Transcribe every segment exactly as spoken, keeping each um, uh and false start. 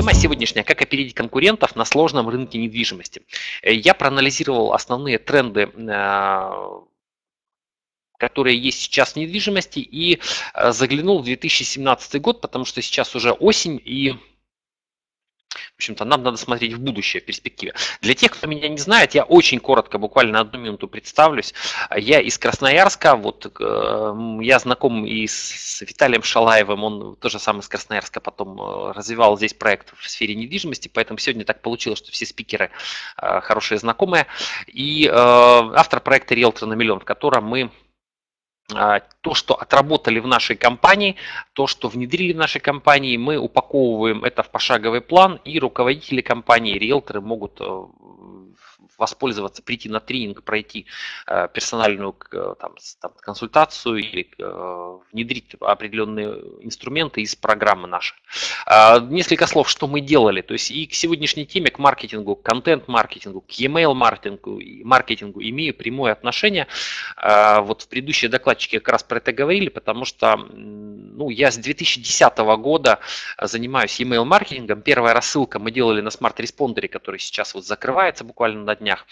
Тема сегодняшняя – как опередить конкурентов на сложном рынке недвижимости. Я проанализировал основные тренды, которые есть сейчас в недвижимости, и заглянул в две тысячи семнадцатый год, потому что сейчас уже осень, и в общем-то, нам надо смотреть в будущее, в перспективе. Для тех, кто меня не знает, я очень коротко, буквально одну минуту представлюсь. Я из Красноярска, вот я знаком и с Виталием Шалаевым, он тоже сам из Красноярска, потом развивал здесь проект в сфере недвижимости, поэтому сегодня так получилось, что все спикеры хорошие знакомые. И автор проекта «Риэлтор на миллион», в котором мы то, что отработали в нашей компании, то, что внедрили в нашей компании, мы упаковываем это в пошаговый план, и руководители компании, риэлторы могут воспользоваться, прийти на тренинг, пройти персональную там, там, консультацию или внедрить определенные инструменты из программы нашей. Несколько слов, что мы делали. То есть и к сегодняшней теме, к маркетингу, к контент-маркетингу, к e-mail маркетингу, маркетингу имею прямое отношение. Вот в предыдущие докладчики как раз про это говорили, потому что ну, я с две тысячи десятого года занимаюсь e-mail маркетингом. Первая рассылка мы делали на смарт-респондере, который сейчас вот закрывается буквально на днях.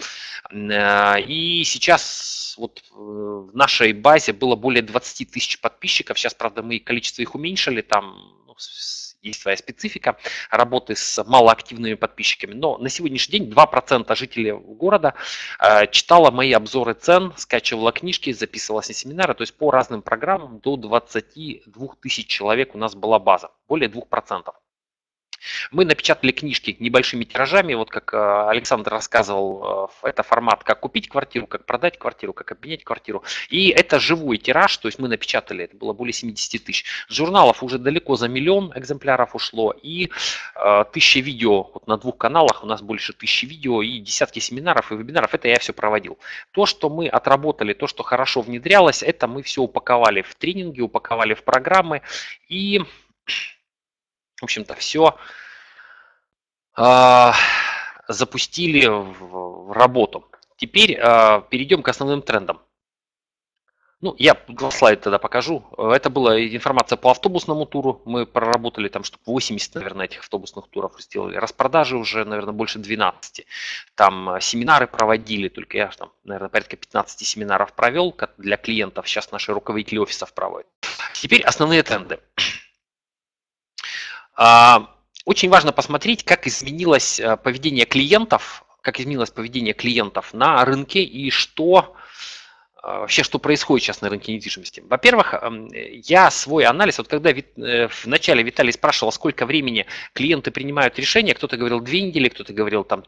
И сейчас вот в нашей базе было более двадцати тысяч подписчиков. Сейчас, правда, мы количество их уменьшили, там ну, есть своя специфика работы с малоактивными подписчиками. Но на сегодняшний день два процента жителей города читала мои обзоры цен, скачивала книжки, записывалась на семинары. То есть по разным программам до двадцати двух тысяч человек у нас была база, более двух процентов. Мы напечатали книжки небольшими тиражами, вот как Александр рассказывал, это формат, как купить квартиру, как продать квартиру, как обменять квартиру. И это живой тираж, то есть мы напечатали, это было более семидесяти тысяч. Журналов уже далеко за миллион экземпляров ушло, и э, тысяча видео, вот на двух каналах у нас больше тысячи видео, и десятки семинаров и вебинаров, это я все проводил. То, что мы отработали, то, что хорошо внедрялось, это мы все упаковали в тренинги, упаковали в программы, и... В общем-то, все э, запустили в, в работу. Теперь э, перейдем к основным трендам. Ну, я два слайда тогда покажу. Это была информация по автобусному туру. Мы проработали там штук восемьдесят, наверное, этих автобусных туров сделали. Распродажи уже, наверное, больше двенадцати. Там семинары проводили, только я там, наверное, порядка пятнадцати семинаров провел для клиентов. Сейчас наши руководители офисов проводят. Теперь основные тренды. Очень важно посмотреть, как изменилось поведение клиентов, как изменилось поведение клиентов на рынке и что вообще, что происходит сейчас на рынке недвижимости. Во-первых, я свой анализ, вот когда в начале Виталий спрашивал, сколько времени клиенты принимают решения, кто-то говорил две недели, кто-то говорил там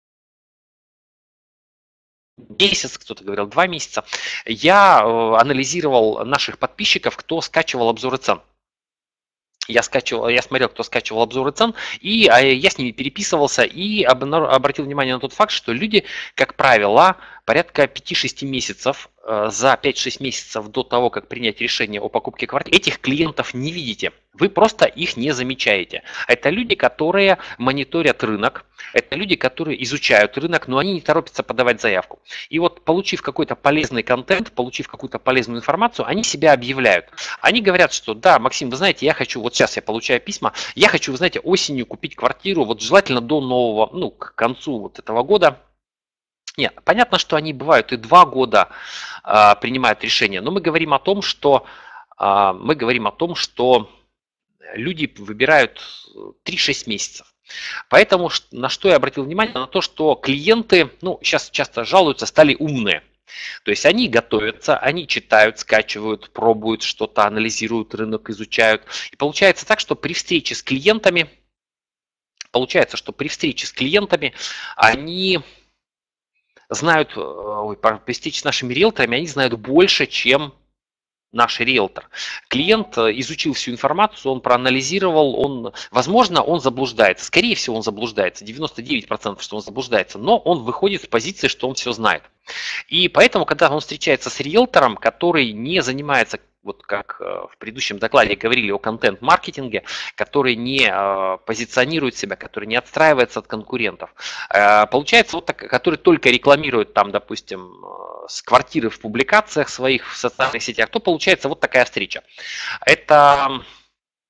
месяц, кто-то говорил два месяца, я анализировал наших подписчиков, кто скачивал обзоры цен. Я, скачивал, я смотрел, кто скачивал обзоры цен, и я с ними переписывался и обратил внимание на тот факт, что люди, как правило, порядка пяти-шести месяцев, за пять-шесть месяцев до того, как принять решение о покупке квартиры, этих клиентов не видите. Вы просто их не замечаете. Это люди, которые мониторят рынок, это люди, которые изучают рынок, но они не торопятся подавать заявку. И вот получив какой-то полезный контент, получив какую-то полезную информацию, они себя объявляют. Они говорят, что да, Максим, вы знаете, я хочу, вот сейчас я получаю письма, я хочу, вы знаете, осенью купить квартиру, вот желательно до нового, ну, к концу вот этого года. Нет, понятно, что они бывают и два года а, принимают решения, но мы говорим о том, что а, мы говорим о том, что люди выбирают три-шесть месяцев. Поэтому на что я обратил внимание? На то, что клиенты, ну, сейчас часто жалуются, стали умные. То есть они готовятся, они читают, скачивают, пробуют что-то, анализируют рынок, изучают. И получается так, что при встрече с клиентами, получается, что при встрече с клиентами они знают, ой, при встрече с нашими риэлторами, они знают больше, чем наш риэлтор. Клиент изучил всю информацию, он проанализировал, он, возможно, он заблуждается. Скорее всего, он заблуждается. девяносто девять процентов, что он заблуждается, но он выходит с позиции, что он все знает. И поэтому, когда он встречается с риэлтором, который не занимается, вот как в предыдущем докладе говорили о контент-маркетинге, который не позиционирует себя, который не отстраивается от конкурентов, получается, вот так, который только рекламирует там, допустим, с квартиры в публикациях своих в социальных сетях, то получается вот такая встреча. Это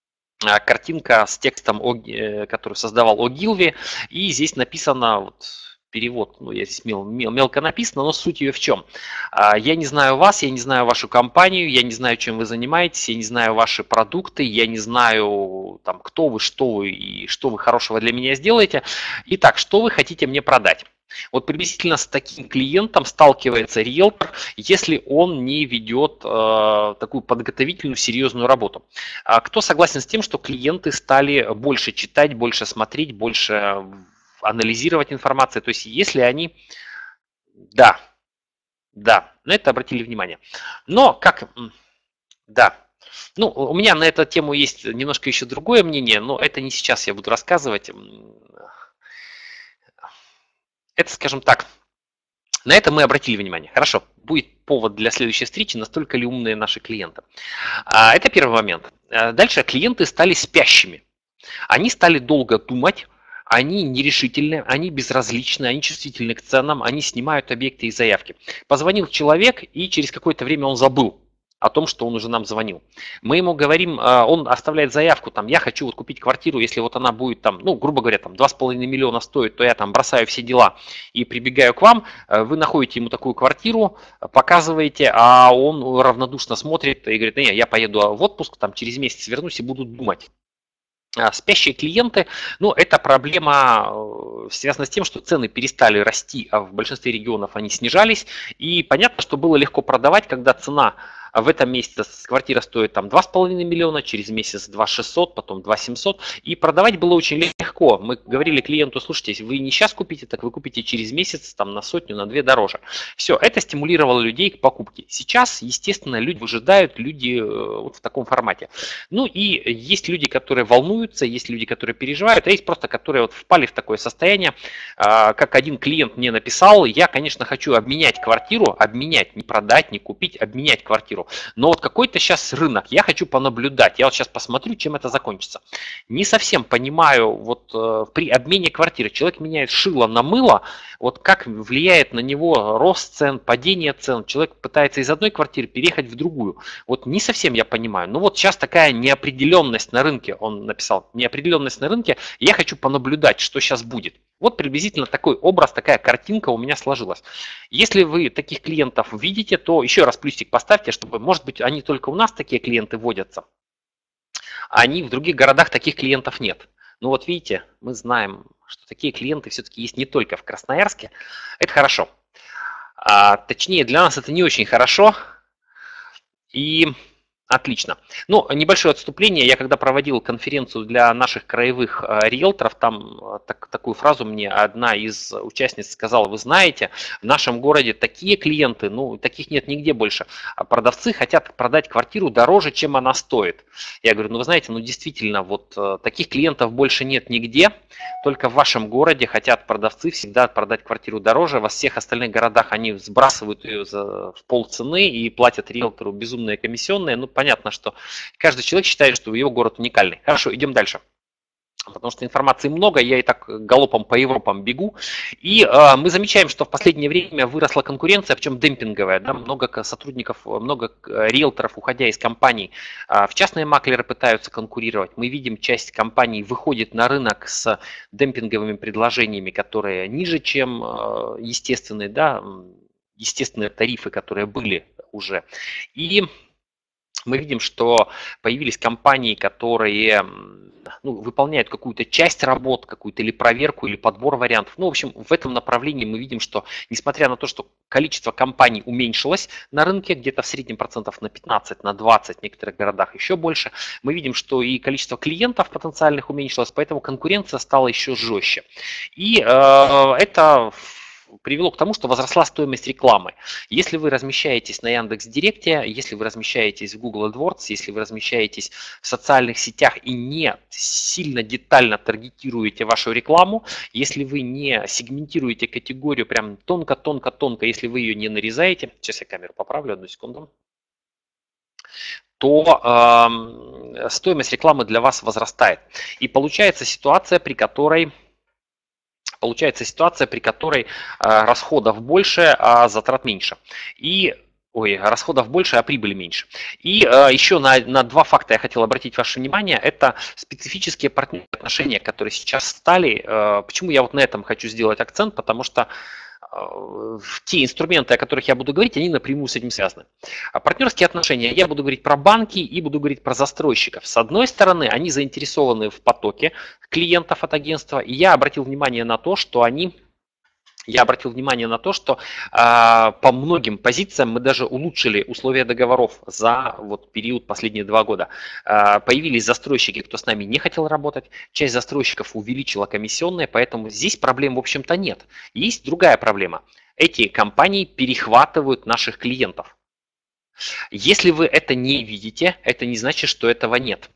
картинка с текстом, который создавал Огилви, и здесь написано, вот, перевод, ну, я здесь мел, мел, мелко написано, но суть ее в чем? Я не знаю вас, я не знаю вашу компанию, я не знаю, чем вы занимаетесь, я не знаю ваши продукты, я не знаю, там, кто вы, что вы и что вы хорошего для меня сделаете. Итак, что вы хотите мне продать? Вот приблизительно с таким клиентом сталкивается риэлтор, если он не ведет э, такую подготовительную, серьезную работу. А кто согласен с тем, что клиенты стали больше читать, больше смотреть, больше анализировать информацию? То есть если они... Да, да, на это обратили внимание. Но как... Да. Ну, у меня на эту тему есть немножко еще другое мнение, но это не сейчас я буду рассказывать. Это, скажем так, на это мы обратили внимание. Хорошо, будет повод для следующей встречи, настолько ли умные наши клиенты. Это первый момент. Дальше клиенты стали спящими. Они стали долго думать, они нерешительны, они безразличны, они чувствительны к ценам, они снимают объекты и заявки. Позвонил человек, и через какое-то время он забыл о том, что он уже нам звонил. Мы ему говорим, он оставляет заявку, там, я хочу вот купить квартиру, если вот она будет там, ну, грубо говоря, там два с половиной миллиона стоит, то я там бросаю все дела и прибегаю к вам, вы находите ему такую квартиру, показываете, а он равнодушно смотрит и говорит, не, я поеду в отпуск, там через месяц вернусь и буду думать. Спящие клиенты, ну, это проблема связана с тем, что цены перестали расти, а в большинстве регионов они снижались. И понятно, что было легко продавать, когда цена в этом месяце квартира стоит там два с половиной миллиона, через месяц два шестьсот, потом два семьсот. И продавать было очень легко. Мы говорили клиенту, слушайте, вы не сейчас купите, так вы купите через месяц там на сотню, на две дороже. Все, это стимулировало людей к покупке. Сейчас, естественно, люди выжидают, люди вот в таком формате. Ну и есть люди, которые волнуются, есть люди, которые переживают, а есть просто, которые вот впали в такое состояние. Как один клиент мне написал, я, конечно, хочу обменять квартиру, обменять, не продать, не купить, обменять квартиру. Но вот какой-то сейчас рынок, я хочу понаблюдать, я вот сейчас посмотрю, чем это закончится. Не совсем понимаю, вот э, при обмене квартиры человек меняет шило на мыло, вот как влияет на него рост цен, падение цен, человек пытается из одной квартиры переехать в другую. Вот не совсем я понимаю, но вот сейчас такая неопределенность на рынке, он написал, неопределенность на рынке, я хочу понаблюдать, что сейчас будет. Вот приблизительно такой образ, такая картинка у меня сложилась. Если вы таких клиентов видите, то еще раз плюсик поставьте, чтобы, может быть, они только у нас такие клиенты водятся, а они в других городах таких клиентов нет. Ну вот видите, мы знаем, что такие клиенты все-таки есть не только в Красноярске. Это хорошо. А, точнее, для нас это не очень хорошо. И... Отлично. Ну, небольшое отступление. Я когда проводил конференцию для наших краевых риэлторов, там так, такую фразу мне одна из участниц сказала: вы знаете, в нашем городе такие клиенты, ну, таких нет нигде больше. А продавцы хотят продать квартиру дороже, чем она стоит. Я говорю, ну, вы знаете, ну, действительно, вот таких клиентов больше нет нигде. Только в вашем городе хотят продавцы всегда продать квартиру дороже. Во всех остальных городах они сбрасывают ее за, в полцены и платят риэлтору безумные комиссионные. Ну, понятно, что каждый человек считает, что его город уникальный. Хорошо, идем дальше. Потому что информации много, я и так галопом по Европам бегу. И э, мы замечаем, что в последнее время выросла конкуренция, причем демпинговая. Да? Много сотрудников, много риэлторов, уходя из компаний, э, в частные маклеры пытаются конкурировать. Мы видим, часть компаний выходит на рынок с демпинговыми предложениями, которые ниже, чем э, естественные, да, естественные тарифы, которые были уже. И мы видим, что появились компании, которые ну, выполняют какую-то часть работ, какую-то или проверку, или подбор вариантов. Ну, в общем, в этом направлении мы видим, что несмотря на то, что количество компаний уменьшилось на рынке, где-то в среднем процентов на пятнадцать, на двадцать, в некоторых городах еще больше, мы видим, что и количество клиентов потенциальных уменьшилось, поэтому конкуренция стала еще жестче. И э, это привело к тому, что возросла стоимость рекламы. Если вы размещаетесь на Яндекс.Директе, если вы размещаетесь в Google AdWords, если вы размещаетесь в социальных сетях и не сильно детально таргетируете вашу рекламу, если вы не сегментируете категорию прям тонко-тонко-тонко, если вы ее не нарезаете, сейчас я камеру поправлю, одну секунду, то э, стоимость рекламы для вас возрастает. И получается ситуация, при которой Получается ситуация, при которой расходов больше, а затрат меньше. И Ой, расходов больше, а прибыли меньше. И э, еще на, на два факта я хотел обратить ваше внимание. Это специфические партнерские отношения, которые сейчас стали. Э, почему я вот на этом хочу сделать акцент? Потому что э, те инструменты, о которых я буду говорить, они напрямую с этим связаны. А партнерские отношения, я буду говорить про банки и буду говорить про застройщиков. С одной стороны, они заинтересованы в потоке клиентов от агентства. И я обратил внимание на то, что они... Я обратил внимание на то, что э, по многим позициям мы даже улучшили условия договоров за вот, период последние два года. Э, появились застройщики, кто с нами не хотел работать, часть застройщиков увеличила комиссионные, поэтому здесь проблем в общем-то нет. Есть другая проблема. Эти компании перехватывают наших клиентов. Если вы это не видите, это не значит, что этого нет.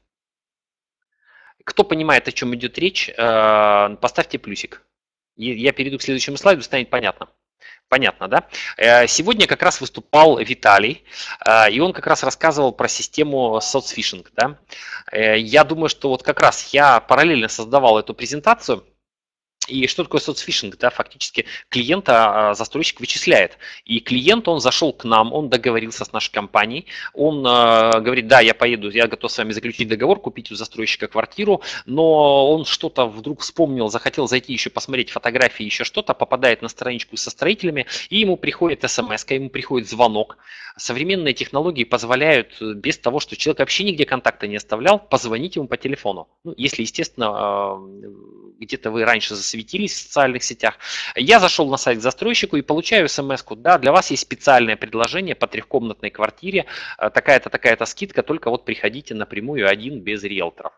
Кто понимает, о чем идет речь, э, поставьте плюсик. Я перейду к следующему слайду, станет понятно. Понятно, да? Сегодня как раз выступал Виталий, и он как раз рассказывал про систему соцфишинг. Да? Я думаю, что вот как раз я параллельно создавал эту презентацию. И что такое соцфишинг? Да, фактически клиента застройщик вычисляет. И клиент, он зашел к нам, он договорился с нашей компанией, он э, говорит, да, я поеду, я готов с вами заключить договор, купить у застройщика квартиру, но он что-то вдруг вспомнил, захотел зайти еще посмотреть фотографии, еще что-то, попадает на страничку со строителями, и ему приходит смс, ему приходит звонок. Современные технологии позволяют, без того, что человек вообще нигде контакта не оставлял, позвонить ему по телефону. Ну, если, естественно, где-то вы раньше засветились в социальных сетях. Я зашел на сайт к застройщику и получаю смс-ку. Да, для вас есть специальное предложение по трехкомнатной квартире. Такая-то, такая-то скидка, только вот приходите напрямую один без риэлторов.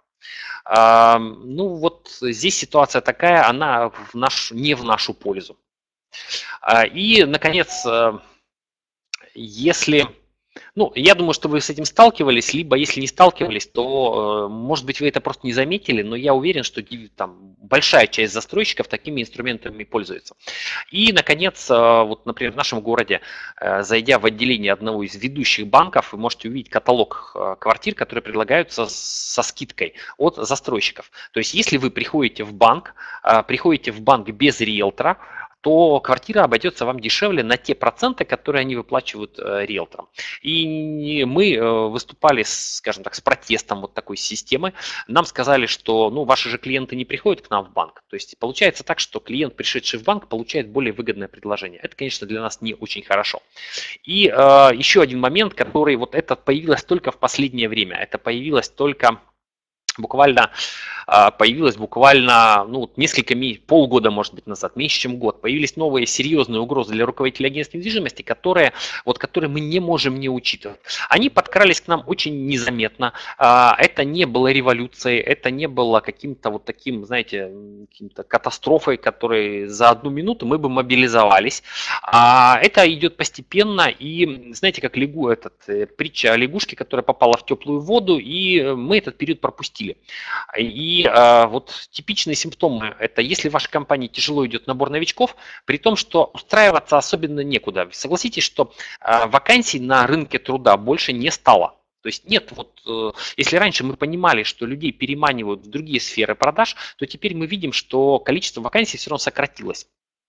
Ну вот здесь ситуация такая, она в наш, не в нашу пользу. И, наконец, если... Ну, я думаю, что вы с этим сталкивались, либо если не сталкивались, то, может быть, вы это просто не заметили, но я уверен, что там большая часть застройщиков такими инструментами пользуется. И, наконец, вот, например, в нашем городе, зайдя в отделение одного из ведущих банков, вы можете увидеть каталог квартир, которые предлагаются со скидкой от застройщиков. То есть, если вы приходите в банк, приходите в банк без риэлтора, то квартира обойдется вам дешевле на те проценты, которые они выплачивают э, риэлторам. И мы э, выступали, с, скажем так, с протестом вот такой системы. Нам сказали, что ну, ваши же клиенты не приходят к нам в банк. То есть получается так, что клиент, пришедший в банк, получает более выгодное предложение. Это, конечно, для нас не очень хорошо. И э, еще один момент, который вот это появилось только в последнее время. Это появилось только... Буквально появилось буквально ну, несколько месяцев, полгода, может быть, назад, меньше, чем год. Появились новые серьезные угрозы для руководителей агентств недвижимости, которые, вот, которые мы не можем не учитывать. Они подкрались к нам очень незаметно. Это не было революцией, это не было каким-то вот таким, знаете, каким-то катастрофой, которой за одну минуту мы бы мобилизовались. Это идет постепенно, и знаете, как лягу, этот, притча о лягушке, которая попала в теплую воду, и мы этот период пропустили. И а, вот типичные симптомы – это если в вашей компании тяжело идет набор новичков, при том, что устраиваться особенно некуда. Согласитесь, что а, вакансий на рынке труда больше не стало. То есть нет, вот если раньше мы понимали, что людей переманивают в другие сферы продаж, то теперь мы видим, что количество вакансий все равно сократилось.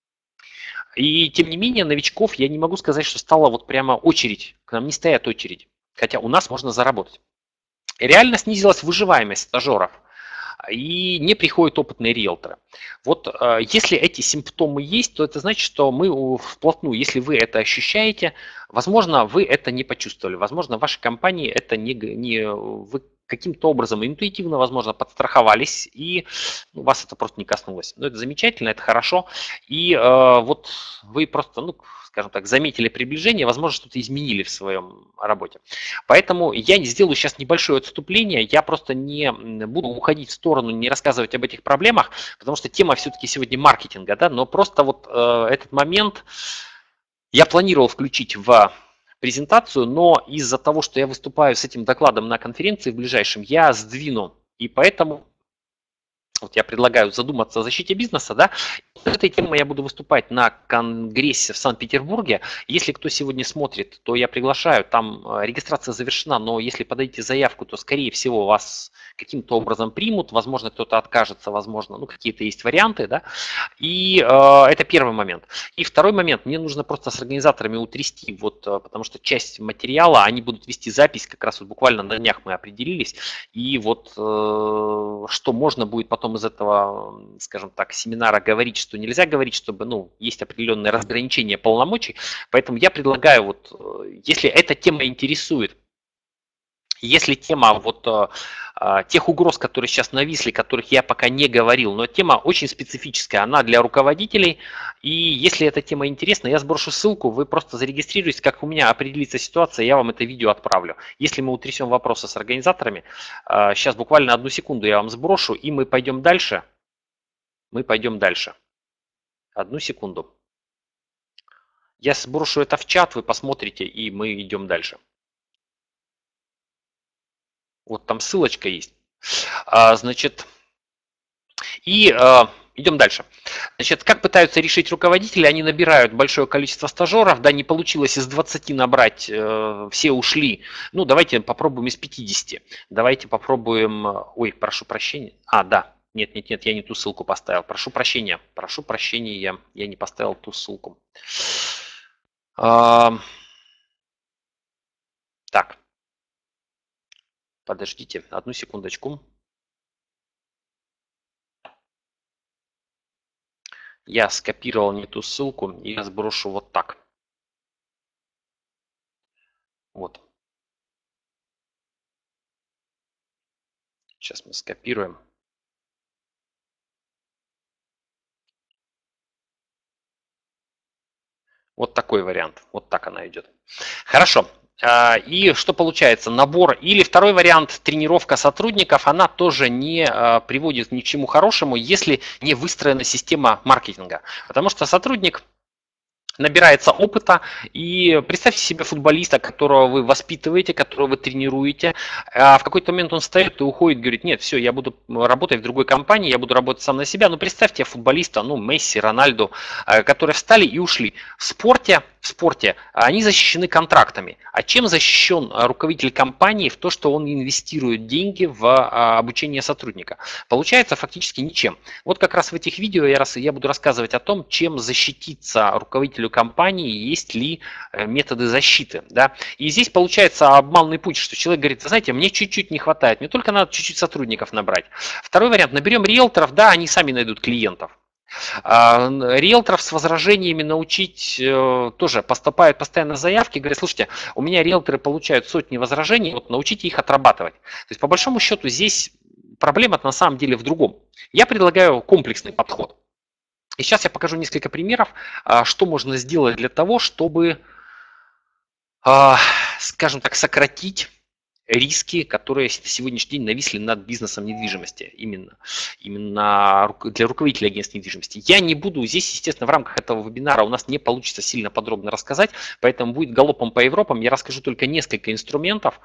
И тем не менее, новичков я не могу сказать, что стала вот прямо очередь. К нам не стоят очередь, хотя у нас можно заработать. Реально снизилась выживаемость стажеров, и не приходят опытные риэлторы. Вот если эти симптомы есть, то это значит, что мы вплотную, если вы это ощущаете, возможно, вы это не почувствовали, возможно, в вашей компании это не, не вы каким-то образом интуитивно, возможно, подстраховались, и ну, вас это просто не коснулось. Но это замечательно, это хорошо, и э, вот вы просто, ну, скажем так, заметили приближение, возможно, что-то изменили в своем работе. Поэтому я сделаю сейчас небольшое отступление, я просто не буду уходить в сторону, не рассказывать об этих проблемах, потому что тема все-таки сегодня маркетинга, да, но просто вот э, этот момент я планировал включить в презентацию, но из-за того, что я выступаю с этим докладом на конференции в ближайшем, я сдвину, и поэтому вот я предлагаю задуматься о защите бизнеса, да. С этой темой я буду выступать на конгрессе в Санкт-Петербурге. Если кто сегодня смотрит, то я приглашаю, там регистрация завершена, но если подадите заявку, то скорее всего вас каким-то образом примут, возможно, кто-то откажется, возможно, ну, какие-то есть варианты, да, и э, это первый момент. И второй момент, мне нужно просто с организаторами утрясти, вот, потому что часть материала, они будут вести запись, как раз вот буквально на днях мы определились, и вот э, что можно будет потом из этого, скажем так, семинара говорить, что нельзя говорить, чтобы, ну, есть определенное разграничение полномочий, поэтому я предлагаю, вот, если эта тема интересует, если тема вот э, тех угроз, которые сейчас нависли, которых я пока не говорил, но тема очень специфическая, она для руководителей, и если эта тема интересна, я сброшу ссылку, вы просто зарегистрируйтесь, как у меня определится ситуация, я вам это видео отправлю. Если мы утрясем вопросы с организаторами, э, сейчас буквально одну секунду я вам сброшу, и мы пойдем дальше. Мы пойдем дальше. Одну секунду. Я сброшу это в чат, вы посмотрите, и мы идем дальше. Вот там ссылочка есть. А, значит, и а, идем дальше. Значит, как пытаются решить руководители? Они набирают большое количество стажеров. Да, не получилось из двадцати набрать, э, все ушли. Ну, давайте попробуем из пятидесяти. Давайте попробуем... Ой, прошу прощения. А, да. Нет, нет, нет, я не ту ссылку поставил. Прошу прощения. Прошу прощения, я, я не поставил ту ссылку. А, так. Подождите, одну секундочку. Я скопировал не ту ссылку, и я сброшу вот так. Вот. Сейчас мы скопируем. Вот такой вариант. Вот так она идет. Хорошо. И что получается? Набор или второй вариант, тренировка сотрудников, она тоже не приводит ни к чему хорошему, если не выстроена система маркетинга. Потому что сотрудник набирается опыта, и представьте себе футболиста, которого вы воспитываете, которого вы тренируете, а в какой-то момент он встает и уходит, говорит, нет, все, я буду работать в другой компании, я буду работать сам на себя. Но представьте футболиста, ну, Месси, Рональду, которые встали и ушли. В спорте, в спорте они защищены контрактами. А чем защищен руководитель компании в то, что он инвестирует деньги в обучение сотрудника? Получается фактически ничем. Вот как раз в этих видео я, раз, я буду рассказывать о том, чем защититься руководителю компании, есть ли методы защиты. Да? И здесь получается обманный путь, что человек говорит, знаете, мне чуть-чуть не хватает, мне только надо чуть-чуть сотрудников набрать. Второй вариант, наберем риэлторов, да, они сами найдут клиентов. Риэлторов с возражениями научить тоже поступают постоянно заявки, говорят, слушайте, у меня риэлторы получают сотни возражений, вот научите их отрабатывать. То есть по большому счету здесь проблема на самом деле в другом. Я предлагаю комплексный подход. И сейчас я покажу несколько примеров, что можно сделать для того, чтобы, скажем так, сократить риски, которые на сегодняшний день нависли над бизнесом недвижимости, именно, именно для руководителя агентства недвижимости. Я не буду здесь, естественно, в рамках этого вебинара у нас не получится сильно подробно рассказать, поэтому будет галопом по Европам. Я расскажу только несколько инструментов,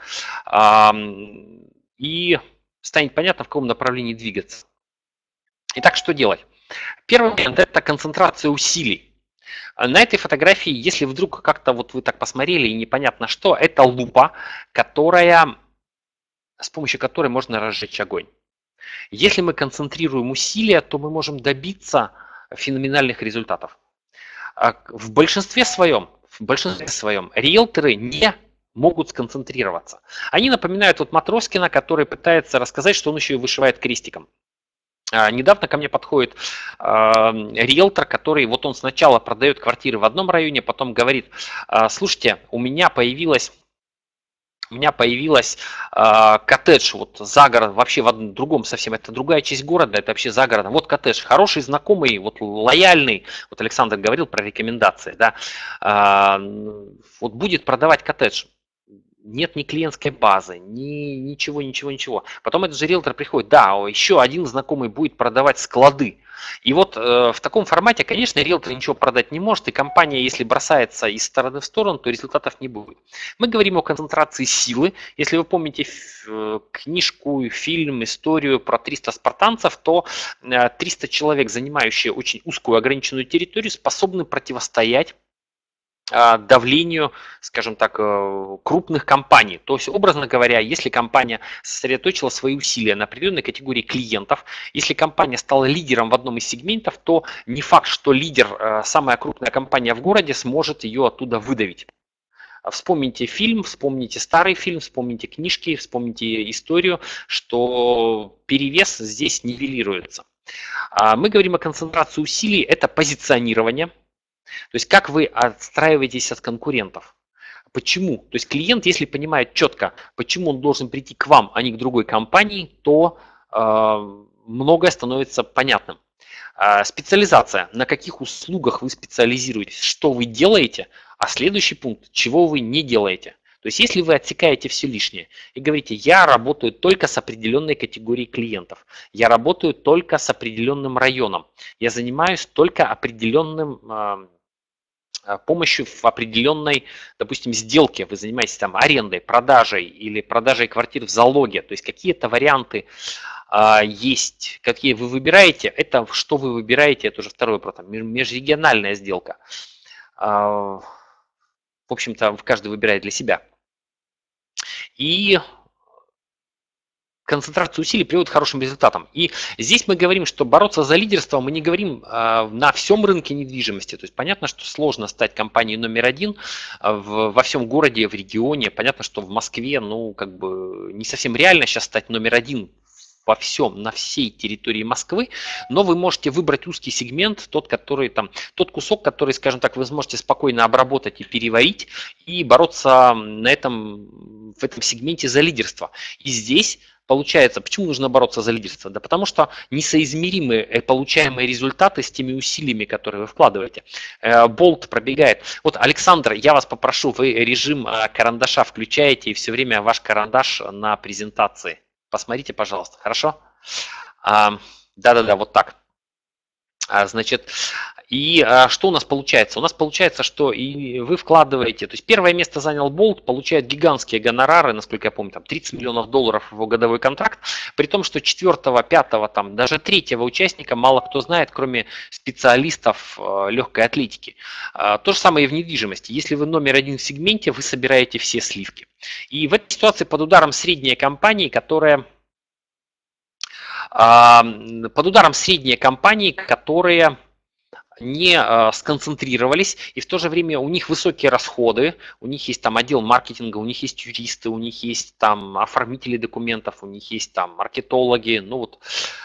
и станет понятно, в каком направлении двигаться. Итак, что делать? Первый момент – это концентрация усилий. На этой фотографии, если вдруг как-то вот вы так посмотрели и непонятно что, это лупа, которая, с помощью которой можно разжечь огонь. Если мы концентрируем усилия, то мы можем добиться феноменальных результатов. В большинстве своем, в большинстве своем риэлторы не могут сконцентрироваться. Они напоминают вот Матроскина, который пытается рассказать, что он еще и вышивает крестиком. Недавно ко мне подходит э, риэлтор, который вот он сначала продает квартиры в одном районе, потом говорит, э, слушайте, у меня появилась, у меня появилась э, коттедж вот за город, вообще в одном, другом совсем, это другая часть города, это вообще за городом. Вот коттедж, хороший, знакомый, вот лояльный, вот Александр говорил про рекомендации, да, э, вот будет продавать коттедж. Нет ни клиентской базы, ни ничего, ничего, ничего. Потом этот же риэлтор приходит, да, еще один знакомый будет продавать склады. И вот э, в таком формате, конечно, риэлтор ничего продать не может, и компания, если бросается из стороны в сторону, то результатов не будет. Мы говорим о концентрации силы. Если вы помните э, книжку, фильм, историю про триста спартанцев, то э, триста человек, занимающие очень узкую ограниченную территорию, способны противостоять давлению, скажем так, крупных компаний. То есть, образно говоря, если компания сосредоточила свои усилия на определенной категории клиентов, если компания стала лидером в одном из сегментов, то не факт, что лидер, самая крупная компания в городе, сможет ее оттуда выдавить. Вспомните фильм, вспомните старый фильм, вспомните книжки, вспомните историю, что перевес здесь нивелируется. Мы говорим о концентрации усилий, это позиционирование. То есть как вы отстраиваетесь от конкурентов. Почему? То есть клиент, если понимает четко, почему он должен прийти к вам, а не к другой компании, то э, многое становится понятным. Э, специализация. На каких услугах вы специализируетесь, что вы делаете, а следующий пункт, чего вы не делаете. То есть если вы отсекаете все лишнее и говорите, я работаю только с определенной категорией клиентов, я работаю только с определенным районом, я занимаюсь только определенным э, помощью в определенной, допустим, сделке, вы занимаетесь там арендой, продажей или продажей квартир в залоге, то есть какие-то варианты а, есть, какие вы выбираете, это что вы выбираете, это уже второй вопрос, там, межрегиональная сделка. А, в общем-то, каждый выбирает для себя. И концентрация усилий приводит к хорошим результатам. И здесь мы говорим, что бороться за лидерство мы не говорим э, на всем рынке недвижимости. То есть понятно, что сложно стать компанией номер один в, во всем городе, в регионе. Понятно, что в Москве, ну, как бы не совсем реально сейчас стать номер один во всем, на всей территории Москвы, но вы можете выбрать узкий сегмент, тот, который там, тот кусок, который, скажем так, вы сможете спокойно обработать и переварить, и бороться на этом, в этом сегменте за лидерство. И здесь получается, почему нужно бороться за лидерство? Да потому что несоизмеримы получаемые результаты с теми усилиями, которые вы вкладываете. Болт пробегает. Вот, Александр, я вас попрошу, вы режим карандаша включаете и все время ваш карандаш на презентации. Посмотрите, пожалуйста, хорошо? Да-да-да, вот так. Значит, и что у нас получается? У нас получается, что и вы вкладываете, то есть первое место занял Болт, получает гигантские гонорары, насколько я помню, там тридцать миллионов долларов его годовой контракт, при том, что четвертого, пятого, там даже третьего участника мало кто знает, кроме специалистов легкой атлетики. То же самое и в недвижимости. Если вы номер один в сегменте, вы собираете все сливки. И в этой ситуации под ударом средние компании, которые... под ударом средние компании, которые не сконцентрировались, и в то же время у них высокие расходы, у них есть там отдел маркетинга, у них есть юристы, у них есть там оформители документов, у них есть там маркетологи, ну вот,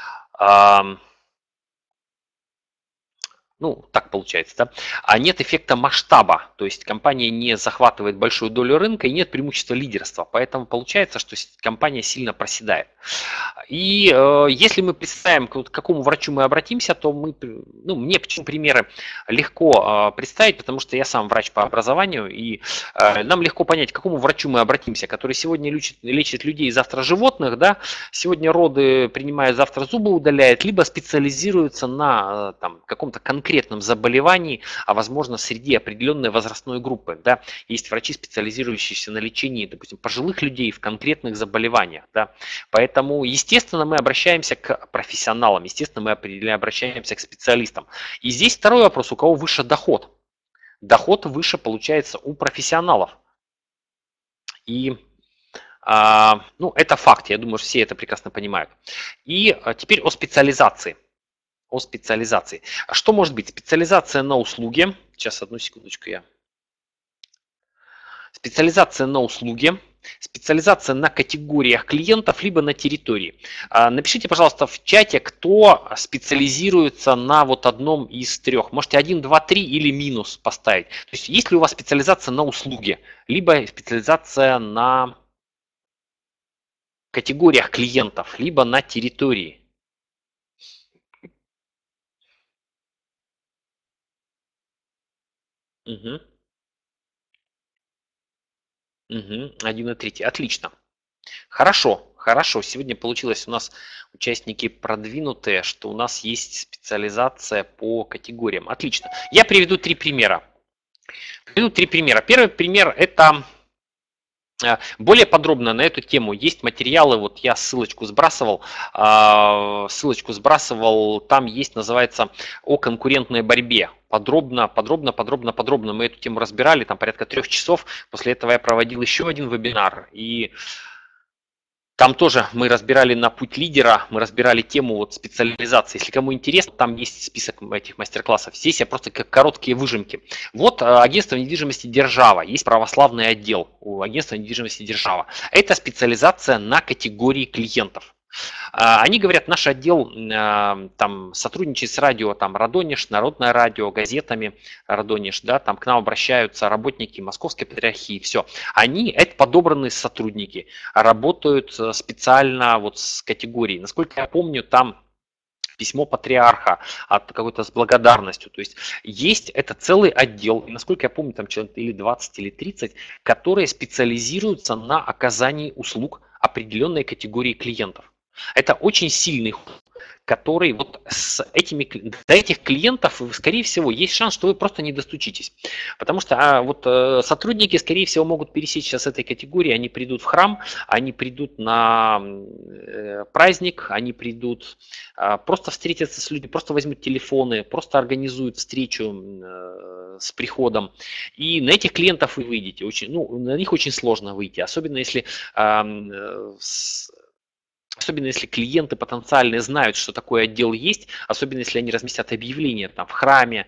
ну, так получается, да? А нет эффекта масштаба, то есть компания не захватывает большую долю рынка и нет преимущества лидерства, поэтому получается, что компания сильно проседает. И э, если мы представим, к какому врачу мы обратимся, то мы, ну, мне почему примеры легко э, представить, потому что я сам врач по образованию, и э, нам легко понять, к какому врачу мы обратимся, который сегодня лечит, лечит людей, завтра животных, да, сегодня роды принимает, завтра зубы удаляет, либо специализируется на там, каком-то конкретном конкретном заболевании, а возможно среди определенной возрастной группы. Да. Есть врачи, специализирующиеся на лечении, допустим, пожилых людей в конкретных заболеваниях. Да. Поэтому, естественно, мы обращаемся к профессионалам, естественно, мы обращаемся к специалистам. И здесь второй вопрос, у кого выше доход? Доход выше получается у профессионалов. И а, ну, это факт, я думаю, все это прекрасно понимают. И а, теперь о специализации. О специализации. А что может быть? Специализация на услуги. Сейчас, одну секундочку я. Специализация на услуги. Специализация на категориях клиентов, либо на территории. Напишите, пожалуйста, в чате, кто специализируется на вот одном из трех. Можете один, два, три или минус поставить. То есть, есть ли у вас специализация на услуги, либо специализация на категориях клиентов, либо на территории. Угу. Угу. один и три. Отлично. Хорошо, хорошо. Сегодня получилось у нас участники продвинутые, что у нас есть специализация по категориям. Отлично. Я приведу три примера. Приведу три примера. Первый пример – это более подробно на эту тему есть материалы, вот я ссылочку сбрасывал, ссылочку сбрасывал, там есть, называется «О конкурентной борьбе». подробно, подробно, подробно, подробно мы эту тему разбирали, там порядка трех часов. После этого я проводил еще один вебинар, и там тоже мы разбирали на путь лидера, мы разбирали тему вот специализации. Если кому интересно, там есть список этих мастер-классов. Здесь я просто как короткие выжимки. Вот агентство недвижимости «Держава». Есть православный отдел у агентства недвижимости «Держава». Это специализация на категории клиентов. Они говорят, наш отдел там сотрудничает с радио, там Радонеж, Народное радио, газетами Радонеж, да, там к нам обращаются работники Московской патриархии, все. Они, это подобранные сотрудники, работают специально вот с категорией. Насколько я помню, там письмо патриарха от какой-то с благодарностью. То есть есть это целый отдел, и насколько я помню, там человек или двадцать, или тридцать, которые специализируются на оказании услуг определенной категории клиентов. Это очень сильный ход, который вот с этими, до этих клиентов, скорее всего, есть шанс, что вы просто не достучитесь. Потому что а, вот э, сотрудники, скорее всего, могут пересечься с этой категорией, они придут в храм, они придут на э, праздник, они придут э, просто встретиться с людьми, просто возьмут телефоны, просто организуют встречу э, с приходом. И на этих клиентов вы выйдете. Очень, ну, на них очень сложно выйти, особенно если э, с, Особенно если клиенты потенциальные знают, что такой отдел есть, особенно если они разместят объявление там, в храме,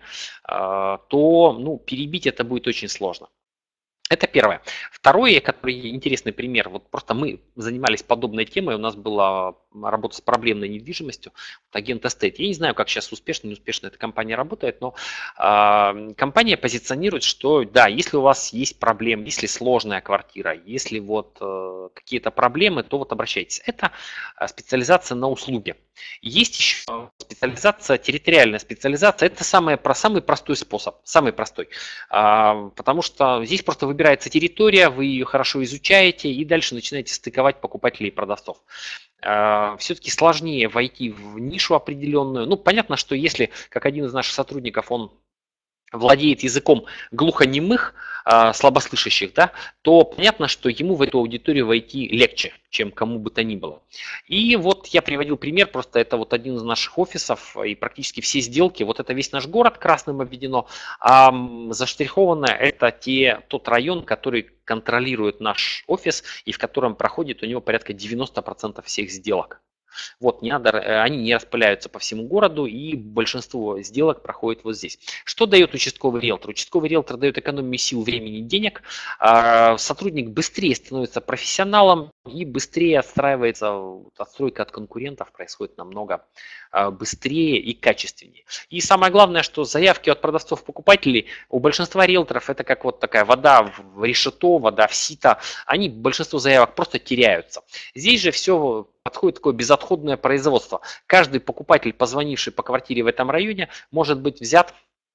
то ну, перебить это будет очень сложно. Это первое. Второе, который интересный пример, вот просто мы занимались подобной темой, у нас была работа с проблемной недвижимостью, вот агент Estate. Я не знаю, как сейчас успешно, неуспешно эта компания работает, но э, компания позиционирует, что да, если у вас есть проблемы, если сложная квартира, если вот э, какие-то проблемы, то вот обращайтесь. Это специализация на услуги. Есть еще специализация, территориальная специализация, это самый, самый простой способ, самый простой, э, потому что здесь просто выбирается территория, вы ее хорошо изучаете и дальше начинаете стыковать покупателей и продавцов. Все-таки сложнее войти в нишу определенную. Ну, понятно, что если, как один из наших сотрудников, он владеет языком глухонемых, слабослышащих, да, то понятно, что ему в эту аудиторию войти легче, чем кому бы то ни было. И вот я приводил пример, просто это вот один из наших офисов, и практически все сделки, вот это весь наш город красным обведено, а заштриховано это те, тот район, который контролирует наш офис, и в котором проходит у него порядка девяносто процентов всех сделок. Вот, не надо, они не распыляются по всему городу, и большинство сделок проходит вот здесь. Что дает участковый риэлтор? Участковый риэлтор дает экономию сил, времени, денег. Сотрудник быстрее становится профессионалом и быстрее отстраивается, отстройка от конкурентов происходит намного быстрее и качественнее. И самое главное, что заявки от продавцов-покупателей у большинства риэлторов это как вот такая вода в решето, вода в сито. Они, большинство заявок просто теряются. Здесь же все подходит такое безотходное производство. Каждый покупатель, позвонивший по квартире в этом районе, может быть взят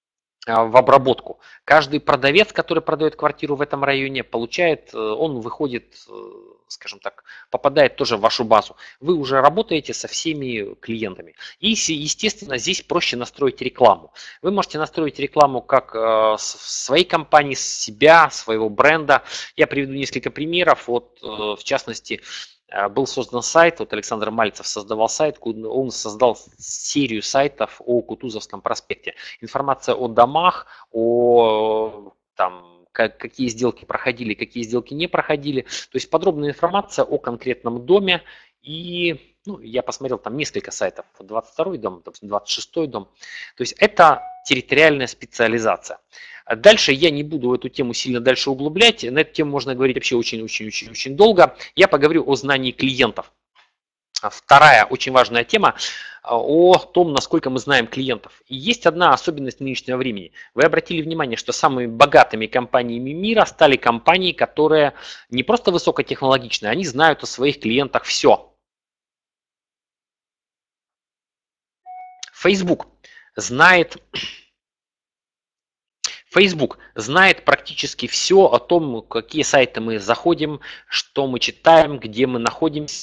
в обработку. Каждый продавец, который продает квартиру в этом районе, получает, он выходит, скажем так, попадает тоже в вашу базу. Вы уже работаете со всеми клиентами. И, естественно, здесь проще настроить рекламу. Вы можете настроить рекламу как в своей компании, себя, своего бренда. Я приведу несколько примеров. Вот, в частности, был создан сайт, вот Александр Мальцев создавал сайт, он создал серию сайтов о Кутузовском проспекте. Информация о домах, о там, как, какие сделки проходили, какие сделки не проходили. То есть подробная информация о конкретном доме. И ну, я посмотрел там несколько сайтов, двадцать второй дом, двадцать шестой дом. То есть это территориальная специализация. Дальше я не буду эту тему сильно дальше углублять. На эту тему можно говорить вообще очень-очень-очень-очень долго. Я поговорю о знании клиентов. Вторая очень важная тема о том, насколько мы знаем клиентов. И есть одна особенность нынешнего времени. Вы обратили внимание, что самыми богатыми компаниями мира стали компании, которые не просто высокотехнологичные, они знают о своих клиентах все. Facebook знает... Facebook знает практически все о том, какие сайты мы заходим, что мы читаем, где мы находимся,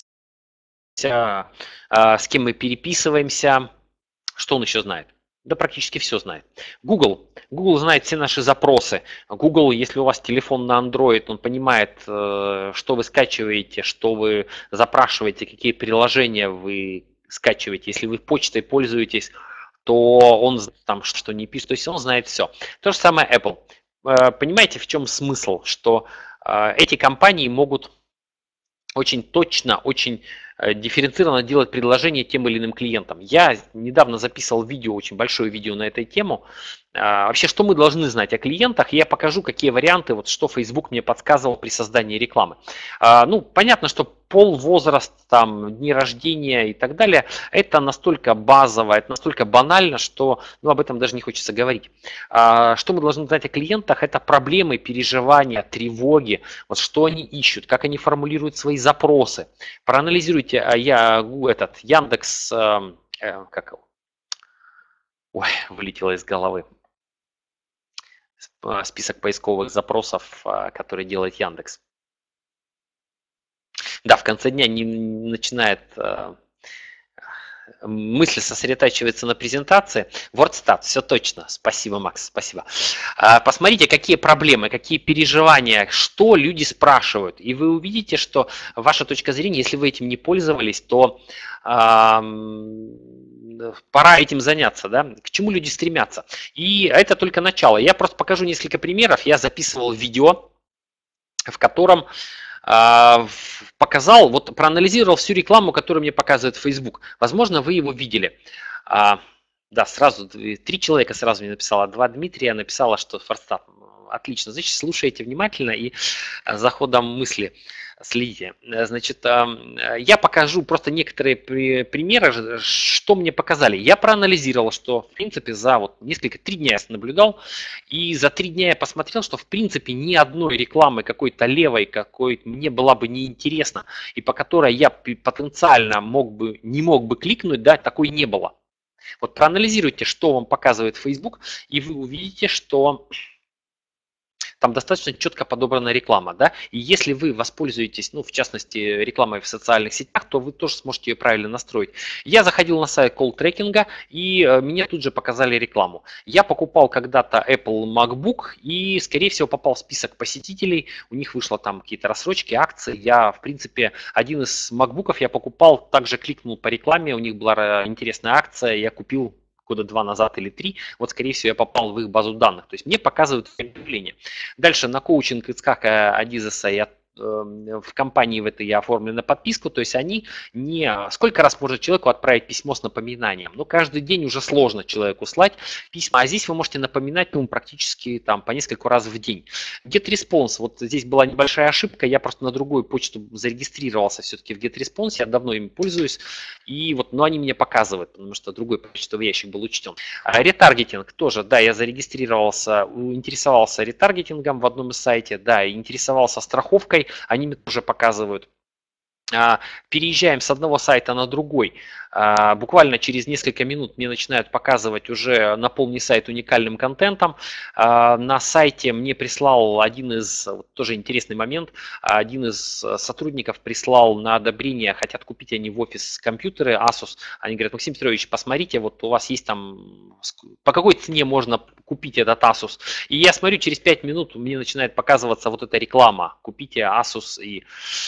с кем мы переписываемся. Что он еще знает? Да практически все знает. Google. Google знает все наши запросы. Google, если у вас телефон на Android, он понимает, что вы скачиваете, что вы запрашиваете, какие приложения вы скачиваете. Если вы почтой пользуетесь, то он там что не пишет, то есть он знает все. То же самое Apple. Понимаете, в чем смысл? Что эти компании могут очень точно, очень дифференцированно делать предложения тем или иным клиентам. Я недавно записывал видео, очень большое видео на эту тему. Вообще, что мы должны знать о клиентах? Я покажу, какие варианты, вот что Facebook мне подсказывал при создании рекламы. Ну, понятно, что пол, возраст, там, дни рождения и так далее, это настолько базово, это настолько банально, что ну, об этом даже не хочется говорить. Что мы должны знать о клиентах? Это проблемы, переживания, тревоги, вот что они ищут, как они формулируют свои запросы. Проанализируйте я, этот Яндекс, как его? Ой, вылетело из головы. Список поисковых запросов, который делает Яндекс. Да, в конце дня не начинает мысли сосредотачиваются на презентации. WordStat, все точно. Спасибо, Макс, спасибо. Посмотрите, какие проблемы, какие переживания, что люди спрашивают. И вы увидите, что ваша точка зрения, если вы этим не пользовались, то пора этим заняться, да, к чему люди стремятся. И это только начало. Я просто покажу несколько примеров. Я записывал видео, в котором э, показал, вот проанализировал всю рекламу, которую мне показывает Facebook. Возможно, вы его видели. А, да, сразу три человека сразу мне написало, два Дмитрия написала, что WordStat. Отлично, значит, слушайте внимательно и за ходом мысли следите. Значит, я покажу просто некоторые примеры, что мне показали. Я проанализировал, что в принципе за вот несколько, три дня я наблюдал, и за три дня я посмотрел, что в принципе ни одной рекламы какой-то левой, какой мне была бы неинтересна, и по которой я потенциально мог бы, не мог бы кликнуть, да, такой не было. Вот проанализируйте, что вам показывает Facebook, и вы увидите, что там достаточно четко подобрана реклама, да, и если вы воспользуетесь, ну, в частности, рекламой в социальных сетях, то вы тоже сможете ее правильно настроить. Я заходил на сайт колл-трекинга, и мне тут же показали рекламу. Я покупал когда-то Apple MacBook, и, скорее всего, попал в список посетителей, у них вышло там какие-то рассрочки, акции, я, в принципе, один из MacBook'ов я покупал, также кликнул по рекламе, у них была интересная акция, я купил года два назад или три, вот, скорее всего, я попал в их базу данных. То есть мне показывают объявление. Дальше на коучинг Ицхака Адизеса я в компании в этой я оформлен на подписку, то есть они не... Сколько раз может человеку отправить письмо с напоминанием? Ну, каждый день уже сложно человеку слать письма, а здесь вы можете напоминать ему практически там по несколько раз в день. GetResponse, вот здесь была небольшая ошибка, я просто на другую почту зарегистрировался все-таки в GetResponse, я давно им пользуюсь, и вот, но они мне показывают, потому что другой почтовый ящик был учтен. Ретаргетинг тоже, да, я зарегистрировался, интересовался ретаргетингом в одном из сайтов, да, интересовался страховкой, они мне тоже показывают. Переезжаем с одного сайта на другой. Буквально через несколько минут мне начинают показывать уже наполни сайт уникальным контентом. На сайте мне прислал один из, вот тоже интересный момент, один из сотрудников прислал на одобрение, хотят купить они в офис компьютеры Asus. Они говорят, Максим Петрович, посмотрите, вот у вас есть там, по какой цене можно купить этот Asus. И я смотрю, через пять минут мне начинает показываться вот эта реклама. Купите Asus и...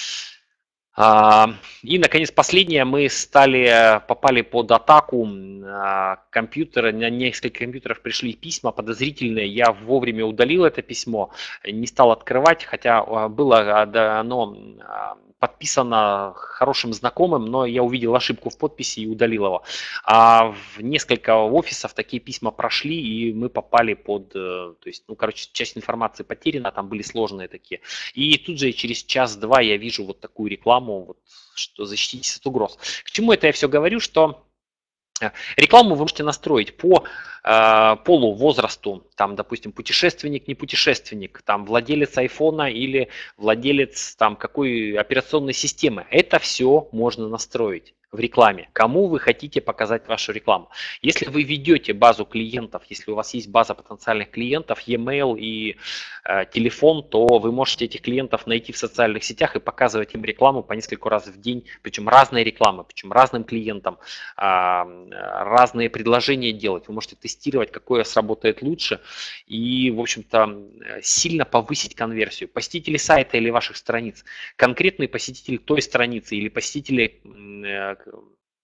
И, наконец, последнее, мы стали, попали под атаку компьютера, на несколько компьютеров пришли письма подозрительные, я вовремя удалил это письмо, не стал открывать, хотя было оно подписано хорошим знакомым, но я увидел ошибку в подписи и удалил его. А в несколько офисов такие письма прошли, и мы попали под, то есть, ну, короче, часть информации потеряна, там были сложные такие. И тут же через час-два я вижу вот такую рекламу, вот, что защититесь от угроз. К чему это я все говорю, что рекламу вы можете настроить по э, полу, возрасту, там, допустим, путешественник, не путешественник, там, владелец айфона или владелец там какой операционной системы. Это все можно настроить в рекламе, кому вы хотите показать вашу рекламу. Если вы ведете базу клиентов, если у вас есть база потенциальных клиентов, e-mail и э, телефон, то вы можете этих клиентов найти в социальных сетях и показывать им рекламу по несколько раз в день, причем разные рекламы, причем разным клиентам, э, разные предложения делать. Вы можете тестировать, какое сработает лучше и, в общем-то, сильно повысить конверсию. Посетители сайта или ваших страниц, конкретный посетитель той страницы или посетители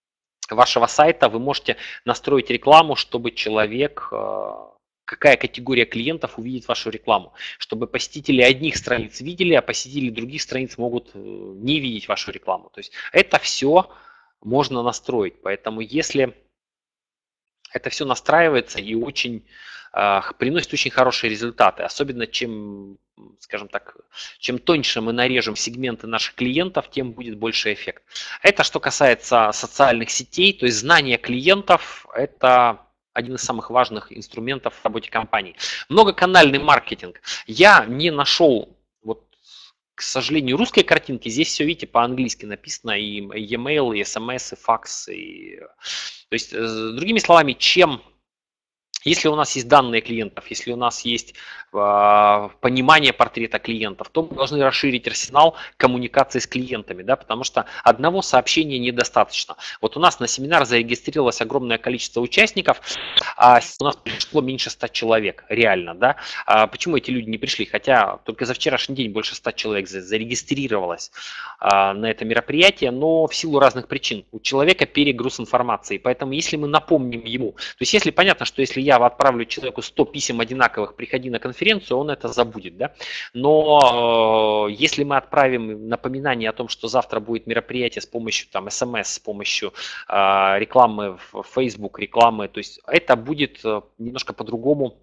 вашего сайта вы можете настроить рекламу, чтобы человек, какая категория клиентов увидит вашу рекламу, чтобы посетители одних страниц видели, а посетители других страниц могут не видеть вашу рекламу. То есть это все можно настроить. Поэтому если это все настраивается и очень э, приносит очень хорошие результаты, особенно чем, скажем так, чем тоньше мы нарежем сегменты наших клиентов, тем будет больше эффект. Это что касается социальных сетей, то есть знание клиентов – это один из самых важных инструментов в работе компании. Многоканальный маркетинг. Я не нашел, вот, к сожалению, русской картинки. Здесь все, видите, по-английски написано, и e-mail, и смс, и факс. И... То есть, другими словами, чем... Если у нас есть данные клиентов, если у нас есть э, понимание портрета клиентов, то мы должны расширить арсенал коммуникации с клиентами, да, потому что одного сообщения недостаточно. Вот у нас на семинар зарегистрировалось огромное количество участников, а у нас пришло меньше ста человек, реально, да. А почему эти люди не пришли? Хотя только за вчерашний день больше ста человек зарегистрировалось а, на это мероприятие, но в силу разных причин. У человека перегруз информации, поэтому если мы напомним ему, то есть если понятно, что если я отправлю человеку сто писем одинаковых, приходи на конференцию, он это забудет, да? Но э, если мы отправим напоминание о том, что завтра будет мероприятие с помощью там смс, с помощью э, рекламы в Facebook, рекламы, то есть это будет э, немножко по-другому.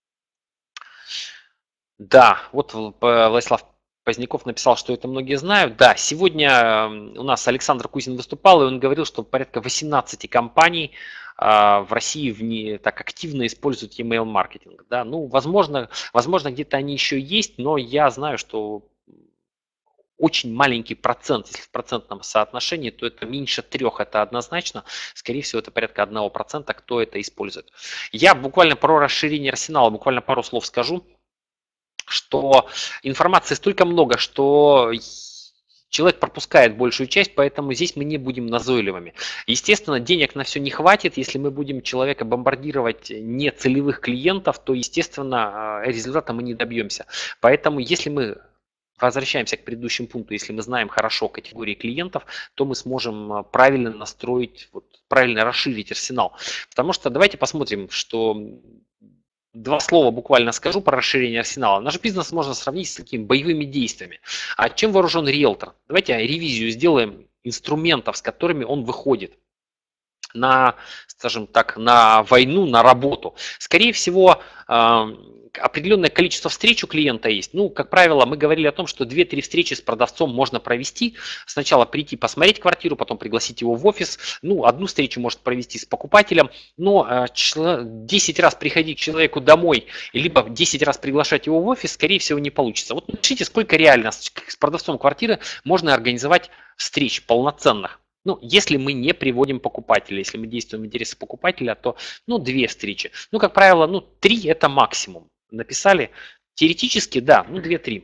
Да, вот Владислав Поздняков написал, что это многие знают. Да, сегодня у нас Александр Кузин выступал, и он говорил, что порядка восемнадцати компаний в России в не так активно используют e-mail маркетинг. Да, ну, возможно, возможно, где-то они еще есть, но я знаю, что очень маленький процент, если в процентном соотношении, то это меньше трех, это однозначно. Скорее всего, это порядка одного процента, кто это использует. Я буквально про расширение арсенала, буквально пару слов скажу, что информации столько много, что человек пропускает большую часть, поэтому здесь мы не будем назойливыми. Естественно, денег на все не хватит. Если мы будем человека бомбардировать не целевых клиентов, то, естественно, результата мы не добьемся. Поэтому, если мы возвращаемся к предыдущему пункту, если мы знаем хорошо категории клиентов, то мы сможем правильно настроить, вот, правильно расширить арсенал. Потому что давайте посмотрим, что... Два слова буквально скажу про расширение арсенала. Наш бизнес можно сравнить с такими боевыми действиями. А чем вооружен риэлтор? Давайте ревизию сделаем инструментов, с которыми он выходит на, скажем так, на войну, на работу. Скорее всего, определенное количество встреч у клиента есть. Ну, как правило, мы говорили о том, что две-три встречи с продавцом можно провести. Сначала прийти посмотреть квартиру, потом пригласить его в офис. Ну, одну встречу может провести с покупателем, но десять раз приходить к человеку домой, либо десять раз приглашать его в офис, скорее всего, не получится. Вот напишите, сколько реально с продавцом квартиры можно организовать встреч полноценных. Ну, если мы не приводим покупателя, если мы действуем в интересах покупателя, то, ну, две встречи. Ну, как правило, ну, три это максимум. Написали. Теоретически, да, ну, две-три.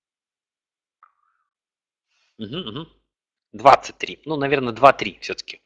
Угу, угу. двадцать три. Ну, наверное, два-три все-таки.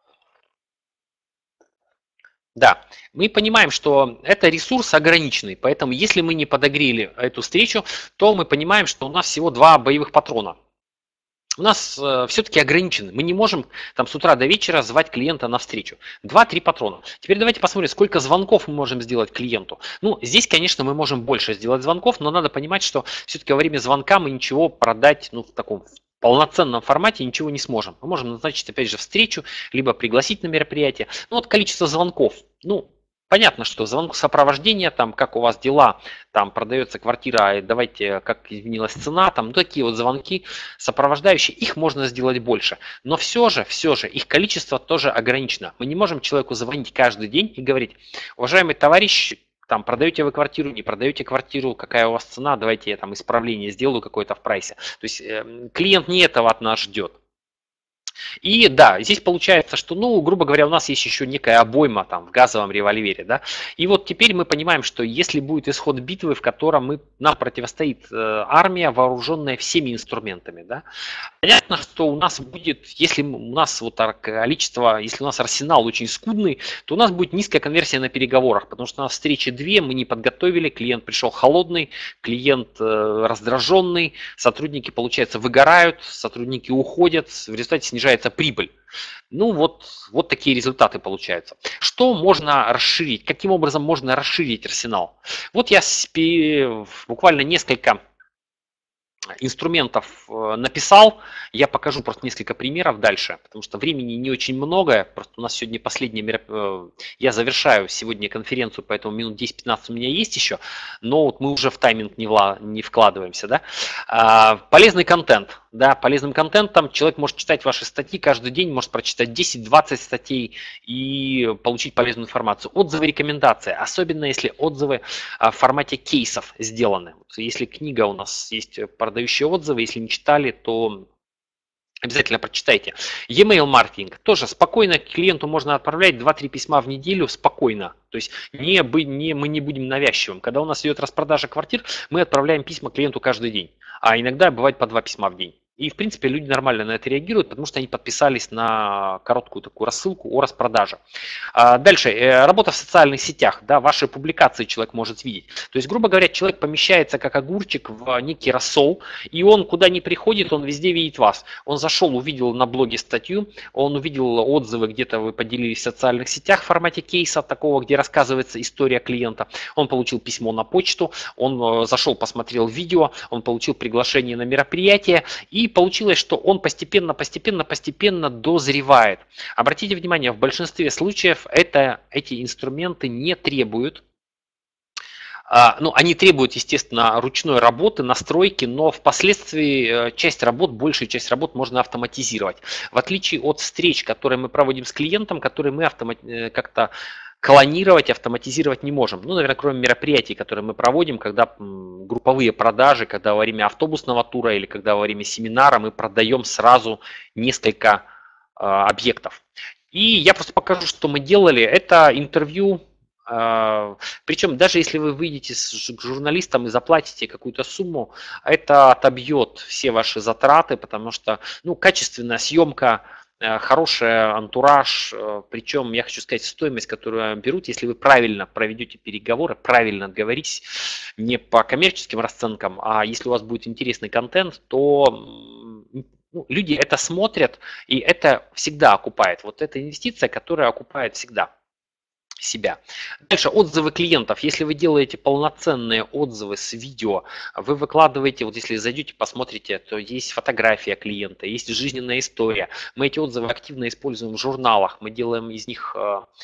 Да, мы понимаем, что это ресурс ограниченный, поэтому если мы не подогрели эту встречу, то мы понимаем, что у нас всего два боевых патрона. У нас э, все-таки ограничены. Мы не можем там с утра до вечера звать клиента на встречу. два-три патрона. Теперь давайте посмотрим, сколько звонков мы можем сделать клиенту. Ну, здесь, конечно, мы можем больше сделать звонков, но надо понимать, что все-таки во время звонка мы ничего продать, ну, в таком полноценном формате ничего не сможем. Мы можем назначить, опять же, встречу, либо пригласить на мероприятие. Ну, вот количество звонков. Ну, понятно, что звонок сопровождения, там, как у вас дела, там, продается квартира, давайте, как изменилась цена, там, ну, такие вот звонки сопровождающие, их можно сделать больше. Но все же, все же, их количество тоже ограничено. Мы не можем человеку звонить каждый день и говорить: уважаемый товарищ, там, продаете вы квартиру, не продаете квартиру, какая у вас цена, давайте я там исправление сделаю какое-то в прайсе. То есть э, клиент не этого от нас ждет. И да, здесь получается, что, ну, грубо говоря, у нас есть еще некая обойма там в газовом револьвере, да. И вот теперь мы понимаем, что если будет исход битвы, в котором мы, нам противостоит э, армия, вооруженная всеми инструментами, да, понятно, что у нас будет, если у нас вот количество, если у нас арсенал очень скудный, то у нас будет низкая конверсия на переговорах, потому что у нас встречи две, мы не подготовили, клиент пришел холодный, клиент э, раздраженный, сотрудники, получается, выгорают, сотрудники уходят, в результате снижается прибыль. Ну вот, вот такие результаты получаются. Что можно расширить? Каким образом можно расширить арсенал? Вот я спи- буквально несколько инструментов э, написал. Я покажу просто несколько примеров дальше, потому что времени не очень много. Просто у нас сегодня последнее мероприятие. Я завершаю сегодня конференцию, поэтому минут десять-пятнадцать у меня есть еще. Но вот мы уже в тайминг не, вла... не вкладываемся. Да? А, полезный контент. Да, полезным контентом человек может читать ваши статьи каждый день, может прочитать десять-двадцать статей и получить полезную информацию. Отзывы, рекомендации. Особенно если отзывы в формате кейсов сделаны. Если книга у нас есть продающие отзывы, если не читали, то обязательно прочитайте. E-mail маркетинг. Тоже спокойно клиенту можно отправлять два-три письма в неделю спокойно. То есть не, не, мы не будем навязчивым. Когда у нас идет распродажа квартир, мы отправляем письма клиенту каждый день. А иногда бывает по два письма в день. И, в принципе, люди нормально на это реагируют, потому что они подписались на короткую такую рассылку о распродаже. Дальше, работа в социальных сетях. Да, ваши публикации человек может видеть. То есть, грубо говоря, человек помещается как огурчик в некий рассол, и он куда ни приходит, он везде видит вас. Он зашел, увидел на блоге статью, он увидел отзывы, где-то вы поделились в социальных сетях в формате кейса, такого, где рассказывается история клиента. Он получил письмо на почту, он зашел, посмотрел видео, он получил приглашение на мероприятие, и получилось, что он постепенно, постепенно, постепенно дозревает. Обратите внимание, в большинстве случаев это, эти инструменты не требуют, ну, они требуют, естественно, ручной работы, настройки, но впоследствии часть работ, большую часть работ можно автоматизировать. В отличие от встреч, которые мы проводим с клиентом, которые мы автомат... как-то клонировать, автоматизировать не можем. Ну, наверное, кроме мероприятий, которые мы проводим, когда групповые продажи, когда во время автобусного тура или когда во время семинара мы продаем сразу несколько э, объектов. И я просто покажу, что мы делали. Это интервью. Э, причем даже если вы выйдете с журналистом и заплатите какую-то сумму, это отобьет все ваши затраты, потому что ну, качественная съемка, хороший антураж, причем я хочу сказать, стоимость, которую берут, если вы правильно проведете переговоры, правильно отговоритесь, не по коммерческим расценкам, а если у вас будет интересный контент, то ну, люди это смотрят, и это всегда окупает. Вот эта инвестиция, которая окупает всегда себя. Дальше отзывы клиентов. Если вы делаете полноценные отзывы с видео, вы выкладываете, вот если зайдете, посмотрите, то есть фотография клиента, есть жизненная история. Мы эти отзывы активно используем в журналах, мы делаем из них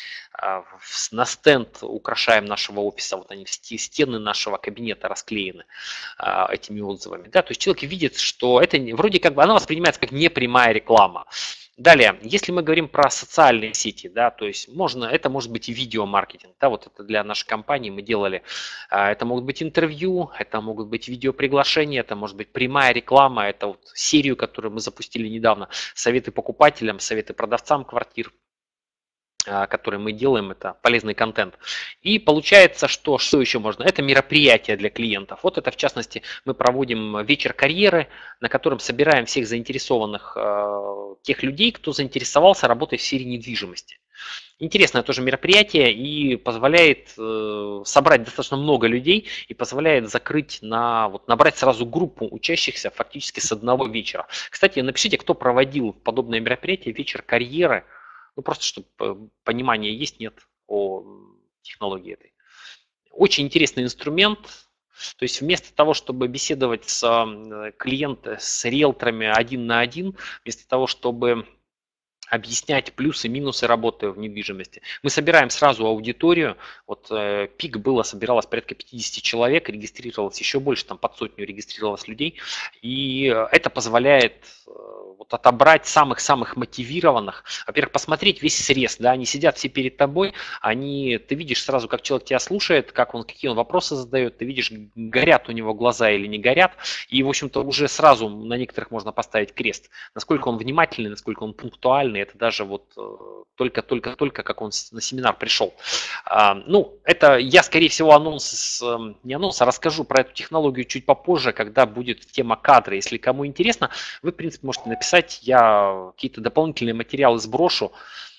на стенд, украшаем нашего офиса, вот они, стены нашего кабинета расклеены этими отзывами. Да, то есть человек видит, что это вроде как бы, она воспринимается как непрямая реклама. Далее, если мы говорим про социальные сети, да, то есть можно, это может быть и видеомаркетинг, да, вот это для нашей компании мы делали, это могут быть интервью, это могут быть видеоприглашения, это может быть прямая реклама, это вот серию, которую мы запустили недавно, советы покупателям, советы продавцам квартир, который мы делаем, это полезный контент. И получается, что, что еще можно? Это мероприятие для клиентов. Вот это, в частности, мы проводим вечер карьеры, на котором собираем всех заинтересованных, э, тех людей, кто заинтересовался работой в сфере недвижимости. Интересное тоже мероприятие и позволяет э, собрать достаточно много людей и позволяет закрыть на, вот, набрать сразу группу учащихся фактически с одного вечера. Кстати, напишите, кто проводил подобное мероприятие, вечер карьеры. Ну, просто чтобы понимание есть, нет о технологии этой. Очень интересный инструмент. То есть вместо того, чтобы беседовать с клиентами, с риэлторами один на один, вместо того, чтобы объяснять плюсы, минусы работы в недвижимости. Мы собираем сразу аудиторию. Вот э, пик было, собиралось порядка пятьдесят человек, регистрировалось еще больше, там под сотню регистрировалось людей. И это позволяет э, вот, отобрать самых-самых мотивированных. Во-первых, посмотреть весь срез, да, они сидят все перед тобой, они, ты видишь сразу, как человек тебя слушает, как он, какие он вопросы задает, ты видишь, горят у него глаза или не горят. И, в общем-то, уже сразу на некоторых можно поставить крест. Насколько он внимательный, насколько он пунктуальный. Это даже вот только-только-только, как он на семинар пришел. Ну, это я, скорее всего, анонс, не анонс, а расскажу про эту технологию чуть попозже, когда будет тема кадры. Если кому интересно, вы, в принципе, можете написать, я какие-то дополнительные материалы сброшу.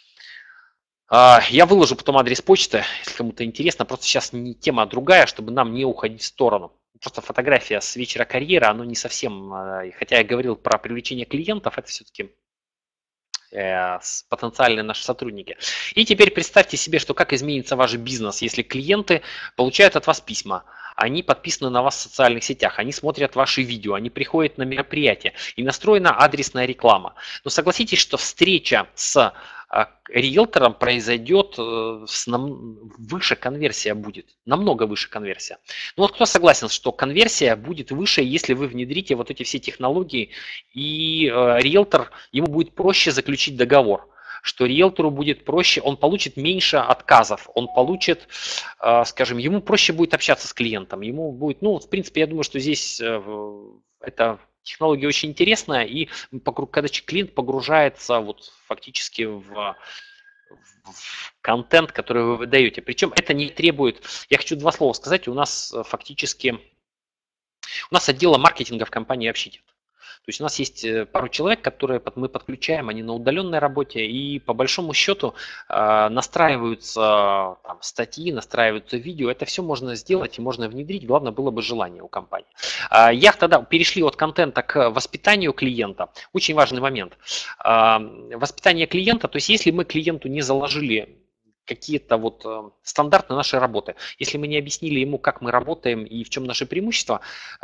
Я выложу потом адрес почты, если кому-то интересно. Просто сейчас не тема, а другая, чтобы нам не уходить в сторону. Просто фотография с вечера карьеры, оно не совсем, хотя я говорил про привлечение клиентов, это все-таки э, потенциальные наши сотрудники. И теперь представьте себе, что как изменится ваш бизнес, если клиенты получают от вас письма, они подписаны на вас в социальных сетях, они смотрят ваши видео, они приходят на мероприятия, и настроена адресная реклама. Но согласитесь, что встреча с риэлтором произойдет, с нам, выше конверсия будет, намного выше конверсия. Ну вот кто согласен, что конверсия будет выше, если вы внедрите вот эти все технологии, и э, риэлтор, ему будет проще заключить договор, что риэлтору будет проще, он получит меньше отказов, он получит, э, скажем, ему проще будет общаться с клиентом, ему будет, ну, в принципе, я думаю, что здесь э, это... Технология очень интересная, и когда клиент погружается вот фактически в, в контент, который вы выдаете. Причем это не требует, я хочу два слова сказать, у нас фактически, у нас отдела маркетинга в компании вообще нет. То есть у нас есть пару человек, которые мы подключаем, они на удаленной работе, и по большому счету настраиваются там, статьи, настраиваются видео. Это все можно сделать и можно внедрить, главное было бы желание у компании. Я тогда перешли от контента к воспитанию клиента. Очень важный момент. Воспитание клиента, то есть если мы клиенту не заложили какие-то вот стандарты нашей работы, если мы не объяснили ему, как мы работаем и в чем наше преимущество,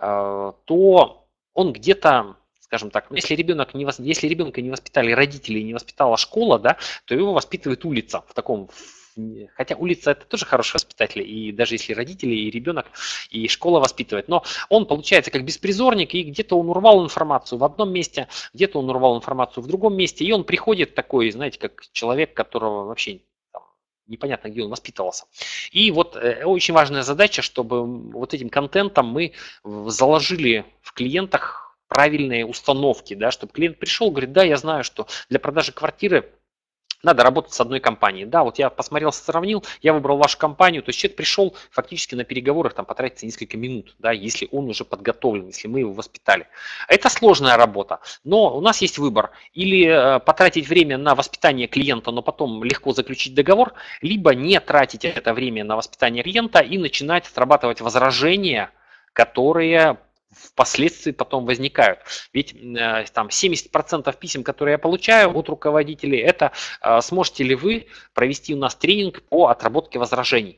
то он где-то, скажем так, если, ребенок не, если ребенка не воспитали родители и не воспитала школа, да, то его воспитывает улица в таком, хотя улица это тоже хороший воспитатель, и даже если родители, и ребенок, и школа воспитывает, но он получается как беспризорник, и где-то он урвал информацию в одном месте, где-то он урвал информацию в другом месте, и он приходит такой, знаете, как человек, которого вообще там, непонятно, где он воспитывался. И вот э, очень важная задача, чтобы вот этим контентом мы заложили в клиентах правильные установки, да, чтобы клиент пришел, говорит, да, я знаю, что для продажи квартиры надо работать с одной компанией. Да, вот я посмотрел, сравнил, я выбрал вашу компанию, то есть человек пришел фактически на переговорах, там потратится несколько минут, да, если он уже подготовлен, если мы его воспитали. Это сложная работа, но у нас есть выбор. Или потратить время на воспитание клиента, но потом легко заключить договор, либо не тратить это время на воспитание клиента и начинать срабатывать возражения, которые впоследствии потом возникают. Ведь э, там семьдесят процентов писем, которые я получаю от руководителей, это э, сможете ли вы провести у нас тренинг по отработке возражений.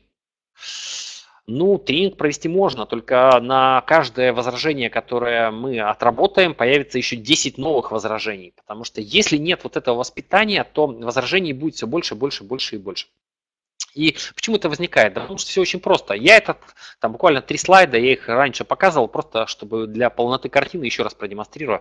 Ну, тренинг провести можно, только на каждое возражение, которое мы отработаем, появится еще десять новых возражений. Потому что если нет вот этого воспитания, то возражений будет все больше, больше, больше и больше. И почему это возникает? Да, потому что все очень просто. Я этот, там буквально три слайда, я их раньше показывал, просто чтобы для полноты картины еще раз продемонстрирую.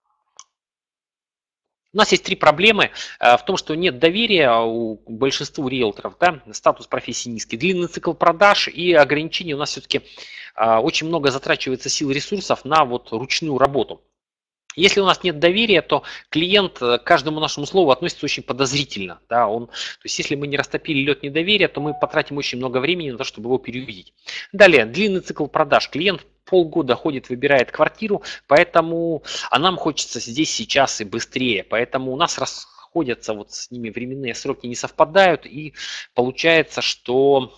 У нас есть три проблемы в том, что нет доверия у большинства риэлторов, да, статус профессии низкий, длинный цикл продаж и ограничения. У нас все-таки очень много затрачивается сил и ресурсов на вот ручную работу. Если у нас нет доверия, то клиент к каждому нашему слову относится очень подозрительно. Да, он, то есть если мы не растопили лед недоверия, то мы потратим очень много времени на то, чтобы его переубедить. Далее, длинный цикл продаж. Клиент полгода ходит, выбирает квартиру, поэтому, а нам хочется здесь, сейчас и быстрее. Поэтому у нас расходятся вот с ними временные сроки, не совпадают, и получается, что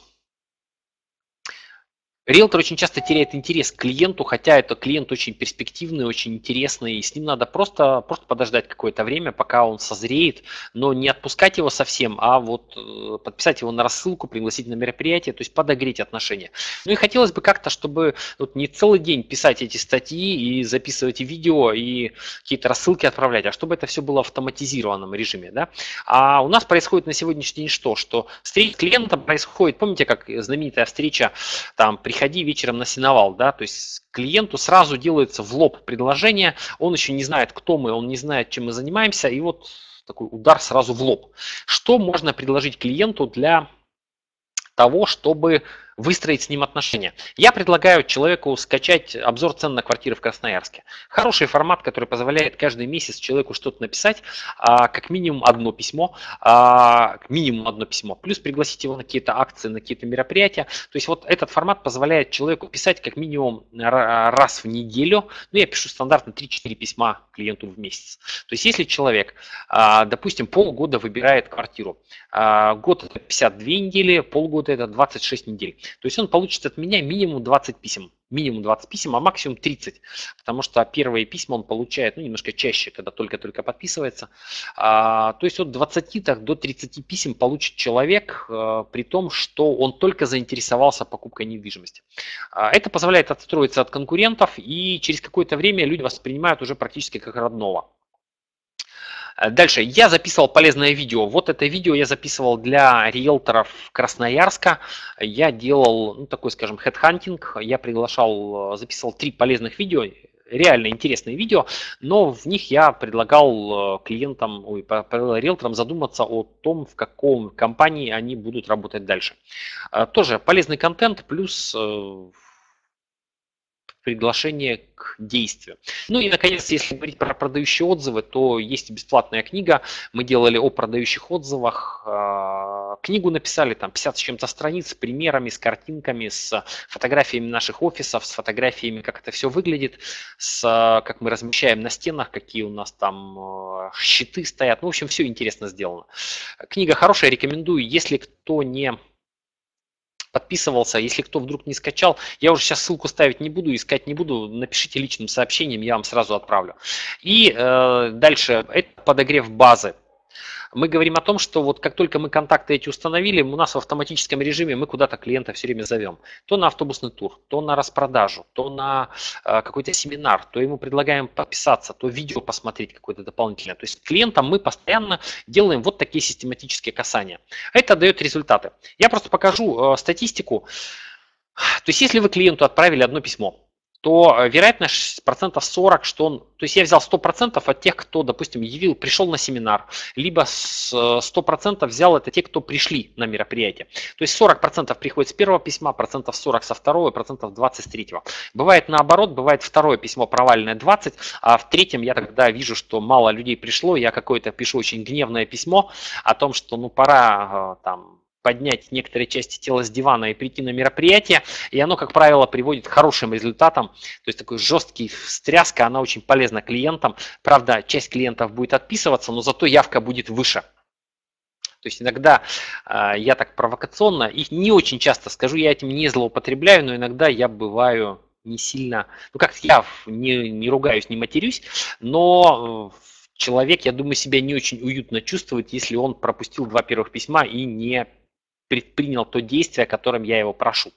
риэлтор очень часто теряет интерес к клиенту, хотя это клиент очень перспективный, очень интересный, и с ним надо просто, просто подождать какое-то время, пока он созреет, но не отпускать его совсем, а вот подписать его на рассылку, пригласить на мероприятие, то есть подогреть отношения. Ну и хотелось бы как-то, чтобы вот не целый день писать эти статьи и записывать видео и какие-то рассылки отправлять, а чтобы это все было в автоматизированном режиме. Да? А у нас происходит на сегодняшний день что? Что встреча с клиентом происходит, помните, как знаменитая встреча, там, приходи вечером на сеновал, да, то есть клиенту сразу делается в лоб предложение, он еще не знает, кто мы, он не знает, чем мы занимаемся, и вот такой удар сразу в лоб. Что можно предложить клиенту для того, чтобы выстроить с ним отношения? Я предлагаю человеку скачать обзор цен на квартиры в Красноярске. Хороший формат, который позволяет каждый месяц человеку что-то написать, как минимум одно письмо, минимум одно письмо, плюс пригласить его на какие-то акции, на какие-то мероприятия. То есть вот этот формат позволяет человеку писать как минимум раз в неделю. Ну, я пишу стандартно три-четыре письма клиенту в месяц. То есть если человек, допустим, полгода выбирает квартиру, год это пятьдесят две недели, полгода это двадцать шесть недель. То есть он получит от меня минимум двадцать писем. Минимум двадцать писем, а максимум тридцать. Потому что первые письма он получает ну, немножко чаще, когда только-только подписывается. А, то есть от двадцати так, до тридцати писем получит человек, а, при том, что он только заинтересовался покупкой недвижимости. А, это позволяет отстроиться от конкурентов, и через какое-то время люди воспринимают уже практически как родного. Дальше, я записывал полезное видео. Вот это видео я записывал для риэлторов Красноярска. Я делал, ну, такой, скажем, хедхантинг. Я приглашал, записывал три полезных видео, реально интересные видео, но в них я предлагал клиентам, ой, риэлторам задуматься о том, в каком компании они будут работать дальше. Тоже полезный контент плюс приглашение к действию. Ну и, наконец, если говорить про продающие отзывы, то есть бесплатная книга. Мы делали о продающих отзывах. Книгу написали, там пятьдесят с чем-то страниц с примерами, с картинками, с фотографиями наших офисов, с фотографиями, как это все выглядит, с как мы размещаем на стенах, какие у нас там щиты стоят. Ну, в общем, все интересно сделано. Книга хорошая, рекомендую. Если кто не подписывался, если кто вдруг не скачал, я уже сейчас ссылку ставить не буду, искать не буду, напишите личным сообщением, я вам сразу отправлю. И э, дальше, это подогрев базы. Мы говорим о том, что вот как только мы контакты эти установили, у нас в автоматическом режиме мы куда-то клиента все время зовем. То на автобусный тур, то на распродажу, то на э, какой-то семинар, то ему предлагаем подписаться, то видео посмотреть какое-то дополнительное. То есть клиентам мы постоянно делаем вот такие систематические касания. Это дает результаты. Я просто покажу э, статистику. То есть если вы клиенту отправили одно письмо, то вероятность процентов сорок, что он, то есть я взял сто процентов от тех, кто, допустим, явил, пришел на семинар, либо сто процентов взял это те, кто пришли на мероприятие. То есть сорок процентов приходит с первого письма, процентов сорок со второго, процентов двадцать с третьего. Бывает наоборот, бывает второе письмо провальное двадцать, а в третьем я тогда вижу, что мало людей пришло, я какое-то пишу очень гневное письмо о том, что ну пора там поднять некоторые части тела с дивана и прийти на мероприятие, и оно, как правило, приводит к хорошим результатам. То есть такой жесткий встряска, она очень полезна клиентам. Правда, часть клиентов будет отписываться, но зато явка будет выше. То есть иногда э, я так провокационно, их не очень часто скажу, я этим не злоупотребляю, но иногда я бываю не сильно, ну как я не, не ругаюсь, не матерюсь, но человек, я думаю, себя не очень уютно чувствует, если он пропустил два первых письма и не предпринял то действие, о котором я его прошу.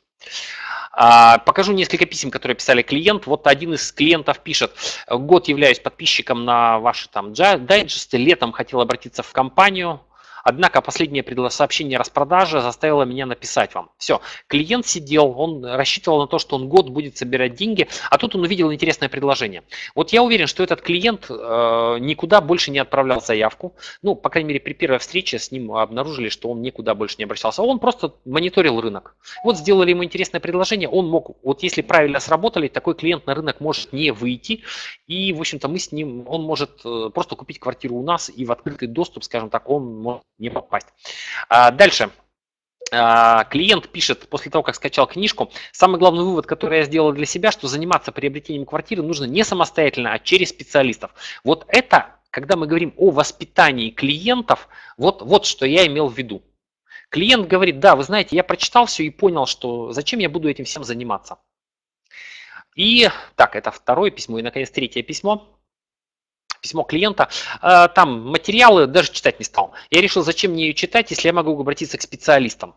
Покажу несколько писем, которые писали клиент. Вот один из клиентов пишет: год являюсь подписчиком на ваши там дайджесты, летом хотел обратиться в компанию, однако последнее сообщение о распродаже заставило меня написать вам. Все, клиент сидел, он рассчитывал на то, что он год будет собирать деньги, а тут он увидел интересное предложение. Вот я уверен, что этот клиент э, никуда больше не отправлял заявку. Ну, по крайней мере, при первой встрече с ним обнаружили, что он никуда больше не обращался. Он просто мониторил рынок. Вот сделали ему интересное предложение, он мог, вот если правильно сработали, такой клиент на рынок может не выйти. И, в общем-то, мы с ним, он может просто купить квартиру у нас и в открытый доступ, скажем так, он может не попасть. А дальше. А, клиент пишет, после того, как скачал книжку: самый главный вывод, который я сделал для себя, что заниматься приобретением квартиры нужно не самостоятельно, а через специалистов. Вот это, когда мы говорим о воспитании клиентов, вот, вот что я имел в виду. Клиент говорит: да, вы знаете, я прочитал все и понял, что зачем я буду этим всем заниматься. И так, это второе письмо, и, наконец, третье письмо. Письмо клиента, там материалы даже читать не стал. Я решил, зачем мне ее читать, если я могу обратиться к специалистам.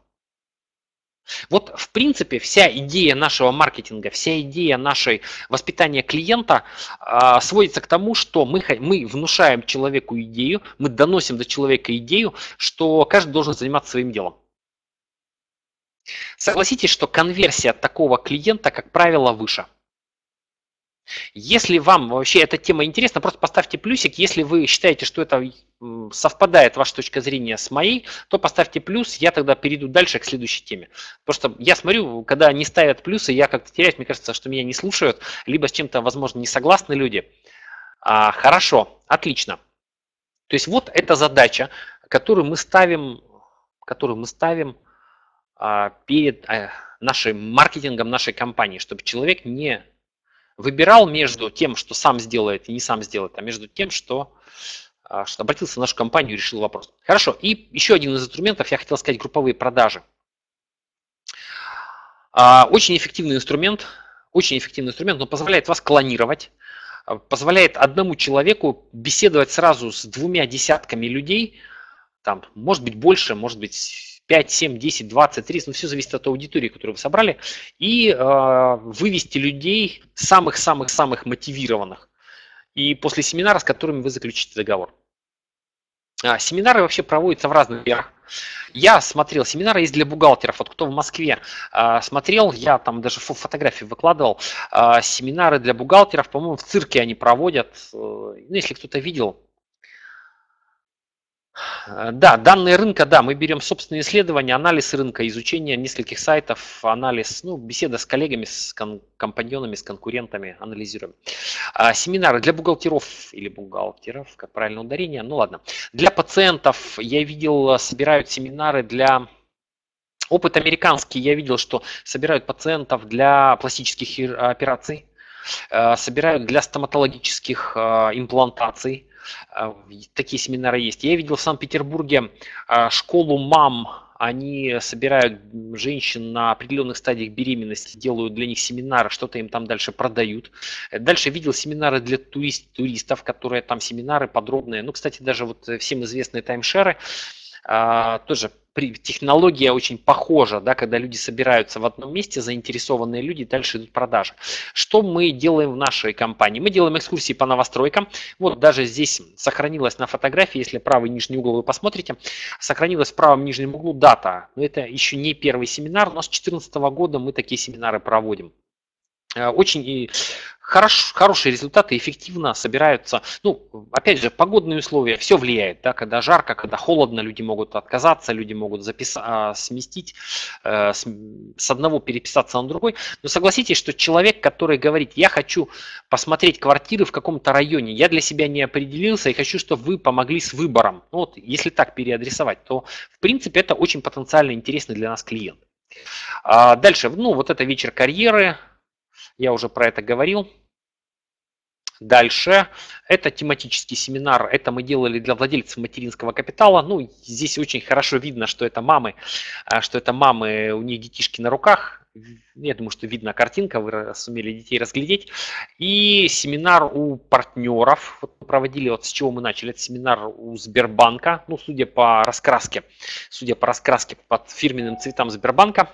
Вот, в принципе, вся идея нашего маркетинга, вся идея нашей воспитания клиента э, сводится к тому, что мы, мы внушаем человеку идею, мы доносим до человека идею, что каждый должен заниматься своим делом. Согласитесь, что конверсия такого клиента, как правило, выше. Если вам вообще эта тема интересна, просто поставьте плюсик. Если вы считаете, что это совпадает, ваша точка зрения, с моей, то поставьте плюс, я тогда перейду дальше к следующей теме. Просто я смотрю, когда не ставят плюсы, я как-то теряюсь, мне кажется, что меня не слушают, либо с чем-то, возможно, не согласны люди. А, хорошо, отлично. То есть вот эта задача, которую мы ставим, которую мы ставим а, перед а, нашим маркетингом нашей компании, чтобы человек не выбирал между тем, что сам сделает и не сам сделает, а между тем, что, что обратился в нашу компанию и решил вопрос. Хорошо, и еще один из инструментов, я хотел сказать, групповые продажи. Очень эффективный инструмент, очень эффективный инструмент, он позволяет вас клонировать, позволяет одному человеку беседовать сразу с двумя десятками людей, там, может быть больше, может быть пять, семь, десять, двадцать, тридцать, ну все зависит от аудитории, которую вы собрали, и э, вывести людей самых-самых-самых мотивированных, и после семинара, с которыми вы заключите договор. А, семинары вообще проводятся в разных сферах. Я смотрел, семинары есть для бухгалтеров. Вот кто в Москве а, смотрел, я там даже фотографии выкладывал, а, семинары для бухгалтеров, по-моему, в цирке они проводят. Ну, если кто-то видел. Да, данные рынка, да, мы берем собственные исследования, анализ рынка, изучение нескольких сайтов, анализ, ну, беседа с коллегами, с компаньонами, с конкурентами, анализируем. А, семинары для бухгалтеров или бухгалтеров, как правильно ударение, ну ладно. Для пациентов я видел, собирают семинары для... Опыт американский, я видел, что собирают пациентов для пластических операций, собирают для стоматологических имплантаций. Такие семинары есть. Я видел в Санкт-Петербурге школу мам. Они собирают женщин на определенных стадиях беременности, делают для них семинары, что-то им там дальше продают. Дальше видел семинары для турист, туристов, которые там семинары подробные. Ну, кстати, даже вот всем известные таймшеры, тоже технология очень похожа, да, когда люди собираются в одном месте, заинтересованные люди, дальше идут продажи. Что мы делаем в нашей компании? Мы делаем экскурсии по новостройкам. Вот даже здесь сохранилась на фотографии, если правый нижний угол вы посмотрите, сохранилась в правом нижнем углу дата. Но это еще не первый семинар, но с две тысячи четырнадцатого года мы такие семинары проводим. Очень хорош, хорошие результаты, эффективно собираются. Ну, опять же, погодные условия, все влияет. Да, когда жарко, когда холодно, люди могут отказаться, люди могут записать, сместить, с одного переписаться на другой. Но согласитесь, что человек, который говорит, я хочу посмотреть квартиры в каком-то районе, я для себя не определился и хочу, чтобы вы помогли с выбором. Ну, вот, если так переадресовать, то, в принципе, это очень потенциально интересный для нас клиент. Дальше, ну, вот это вечер карьеры. Я уже про это говорил. Дальше, это тематический семинар, это мы делали для владельцев материнского капитала. Ну, здесь очень хорошо видно, что это мамы, что это мамы, у них детишки на руках. Я думаю, что видно картинка, вы сумели детей разглядеть. И семинар у партнеров, вот проводили, вот с чего мы начали, это семинар у Сбербанка, ну, судя по раскраске, судя по раскраске под фирменным цветам Сбербанка.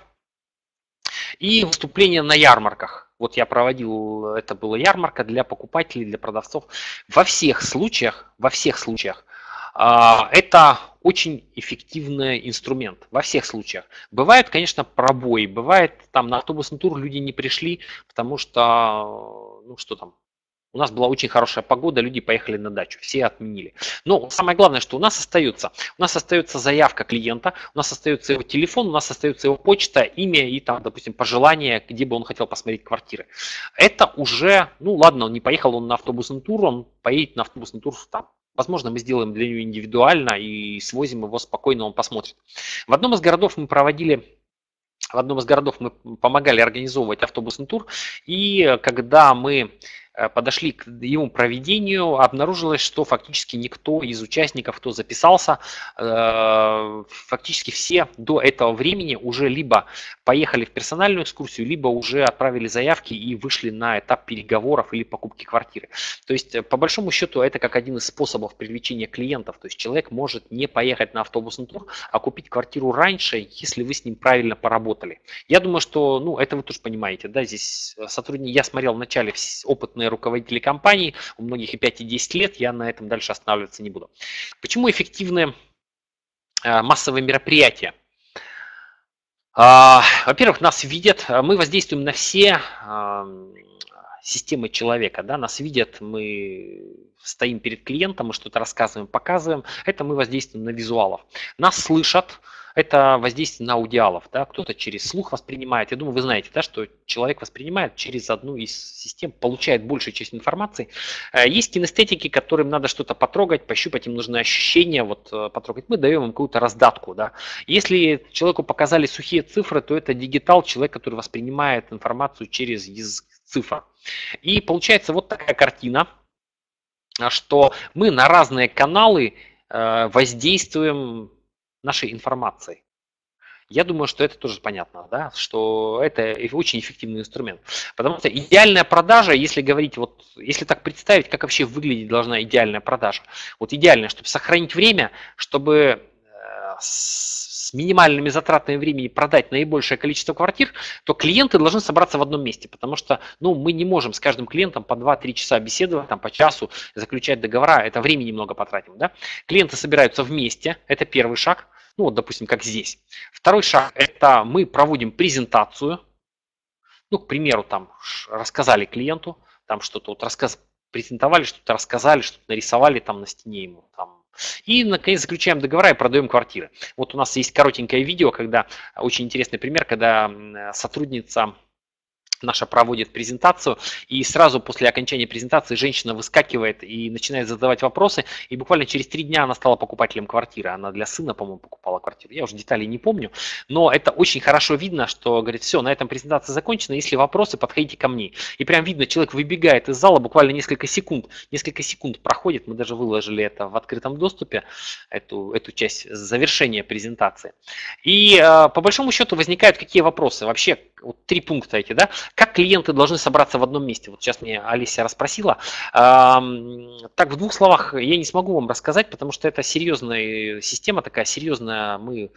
И выступления на ярмарках. Вот я проводил, это была ярмарка для покупателей, для продавцов. Во всех случаях, во всех случаях это очень эффективный инструмент. Во всех случаях. Бывают, конечно, пробои. Бывает, там на автобусный тур люди не пришли, потому что, ну что там, у нас была очень хорошая погода, люди поехали на дачу, все отменили. Но самое главное, что у нас остается, у нас остается заявка клиента, у нас остается его телефон, у нас остается его почта, имя и там, допустим, пожелания, где бы он хотел посмотреть квартиры. Это уже, ну ладно, он не поехал он на автобусный тур, он поедет на автобусный тур там. Возможно, мы сделаем для него индивидуально и свозим его спокойно, он посмотрит. В одном из городов мы проводили В одном из городов мы помогали организовывать автобусный тур, и когда мы подошли к его проведению, обнаружилось, что фактически никто из участников, кто записался, фактически все до этого времени уже либо поехали в персональную экскурсию, либо уже отправили заявки и вышли на этап переговоров или покупки квартиры. То есть, по большому счету, это как один из способов привлечения клиентов. То есть, человек может не поехать на автобусный тур, а купить квартиру раньше, если вы с ним правильно поработали. Я думаю, что, ну, это вы тоже понимаете, да, здесь сотрудники, я смотрел в начале опытные руководители компаний, у многих и пять, и десять лет, я на этом дальше останавливаться не буду. Почему эффективны массовые мероприятия? Во-первых, нас видят, мы воздействуем на все системы человека, да, нас видят, мы стоим перед клиентом, мы что-то рассказываем, показываем, это мы воздействуем на визуалов. Нас слышат, это воздействие на аудиалов, да, кто-то через слух воспринимает. Я думаю, вы знаете, да, что человек воспринимает через одну из систем, получает большую часть информации. Есть кинестетики, которым надо что-то потрогать, пощупать, им нужны ощущения, вот потрогать. Мы даем им какую-то раздатку, да. Если человеку показали сухие цифры, то это дигитал, человек, который воспринимает информацию через язык цифр. И получается вот такая картина, что мы на разные каналы воздействуем нашей информацией. Я думаю, что это тоже понятно, да, что это очень эффективный инструмент. Потому что идеальная продажа, если говорить, вот, если так представить, как вообще выглядеть должна идеальная продажа. Вот идеально, чтобы сохранить время, чтобы с минимальными затратами времени продать наибольшее количество квартир, то клиенты должны собраться в одном месте, потому что ну, мы не можем с каждым клиентом по два-три часа беседовать, там, по часу заключать договора, это времени немного потратим. Да? Клиенты собираются вместе, это первый шаг, ну вот, допустим, как здесь. Второй шаг – это мы проводим презентацию, ну, к примеру, там рассказали клиенту, там что-то вот рассказ, презентовали, что-то рассказали, что-то нарисовали там на стене ему, там. И, наконец, заключаем договора и продаем квартиры. Вот у нас есть коротенькое видео, когда, очень интересный пример, когда сотрудница наша проводит презентацию, и сразу после окончания презентации женщина выскакивает и начинает задавать вопросы, и буквально через три дня она стала покупателем квартиры. Она для сына, по-моему, покупала квартиру. Я уже деталей не помню, но это очень хорошо видно, что, говорит, все, на этом презентация закончена, если вопросы, подходите ко мне. И прям видно, человек выбегает из зала, буквально несколько секунд, несколько секунд проходит, мы даже выложили это в открытом доступе, эту, эту часть завершения презентации. И э, по большому счету возникают какие вопросы? Вообще, вот три пункта эти, да? Как клиенты должны собраться в одном месте? Вот сейчас мне Олеся расспросила. Так, в двух словах я не смогу вам рассказать, потому что это серьезная система, такая серьезная. Мы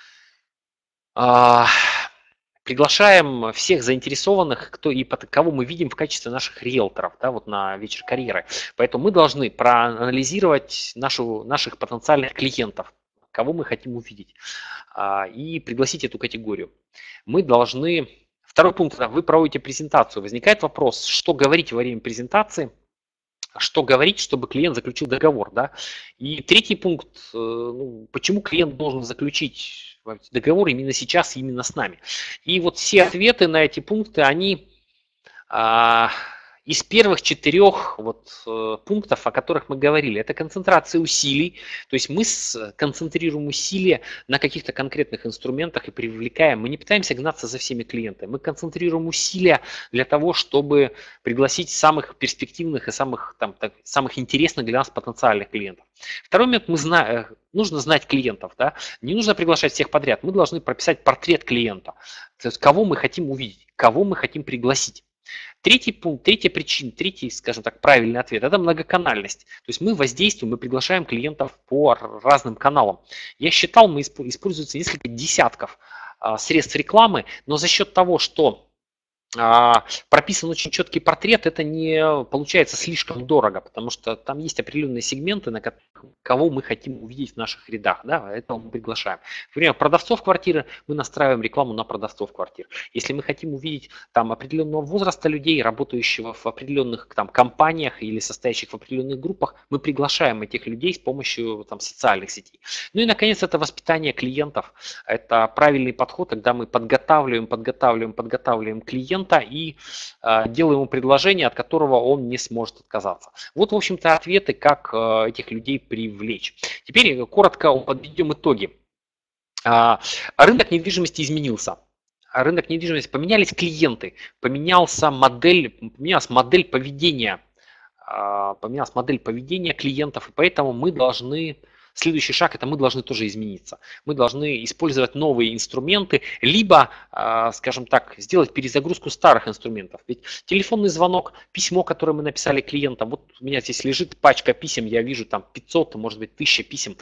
приглашаем всех заинтересованных, кто и кого мы видим в качестве наших риэлторов, да, вот на вечер карьеры. Поэтому мы должны проанализировать нашу, наших потенциальных клиентов, кого мы хотим увидеть, и пригласить эту категорию. Мы должны... Второй пункт. Вы проводите презентацию. Возникает вопрос, что говорить во время презентации, что говорить, чтобы клиент заключил договор. Да? И третий пункт. Ну, почему клиент должен заключить договор именно сейчас, именно с нами. И вот все ответы на эти пункты, они... Из первых четырех вот, э, пунктов, о которых мы говорили, это концентрация усилий, то есть мы концентрируем усилия на каких-то конкретных инструментах и привлекаем, мы не пытаемся гнаться за всеми клиентами, мы концентрируем усилия для того, чтобы пригласить самых перспективных и самых, там, так, самых интересных для нас потенциальных клиентов. Второй момент, мы знаем, нужно знать клиентов, да? Не нужно приглашать всех подряд, мы должны прописать портрет клиента, то есть кого мы хотим увидеть, кого мы хотим пригласить. Третий пункт, третья причина, третий, скажем так, правильный ответ – это многоканальность. То есть мы воздействуем, мы приглашаем клиентов по разным каналам. Я считал, мы используется несколько десятков средств рекламы, но за счет того, что прописан очень четкий портрет, это не получается слишком дорого, потому что там есть определенные сегменты, на кого мы хотим увидеть в наших рядах, да, это мы приглашаем. Например, продавцов квартиры, мы настраиваем рекламу на продавцов квартир. Если мы хотим увидеть там определенного возраста людей, работающего в определенных там компаниях или состоящих в определенных группах, мы приглашаем этих людей с помощью там социальных сетей. Ну и наконец это воспитание клиентов, это правильный подход, когда мы подготавливаем, подготавливаем, подготавливаем клиента и э, делаем ему предложение, от которого он не сможет отказаться. Вот, в общем-то, ответы, как э, этих людей привлечь. Теперь коротко подведем итоги. А, рынок недвижимости изменился. Рынок недвижимости, поменялись клиенты, поменялся модель, поменялась модель поведения, а, поменялась модель поведения клиентов, и поэтому мы должны... Следующий шаг – это мы должны тоже измениться. Мы должны использовать новые инструменты, либо, скажем так, сделать перезагрузку старых инструментов. Ведь телефонный звонок, письмо, которое мы написали клиентам, вот у меня здесь лежит пачка писем, я вижу там пятьсот, может быть, тысяча писем,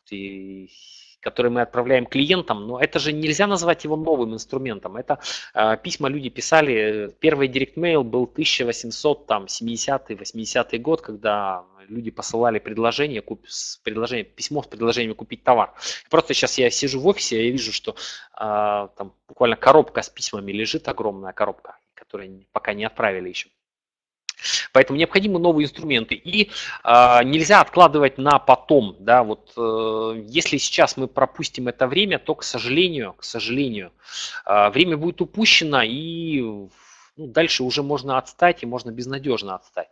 и которые мы отправляем клиентам, но это же нельзя назвать его новым инструментом. Это э, письма люди писали, первый Direct Mail был тысяча восемьсот семидесятый восьмидесятый год, когда люди посылали предложение, куп, с предложение, письмо с предложением купить товар. Просто сейчас я сижу в офисе, я вижу, что э, там буквально коробка с письмами лежит, огромная коробка, которую пока не отправили еще. Поэтому необходимы новые инструменты. И э, нельзя откладывать на потом. Да, вот, э, если сейчас мы пропустим это время, то, к сожалению, к сожалению, э, время будет упущено, и ну, дальше уже можно отстать, и можно безнадежно отстать.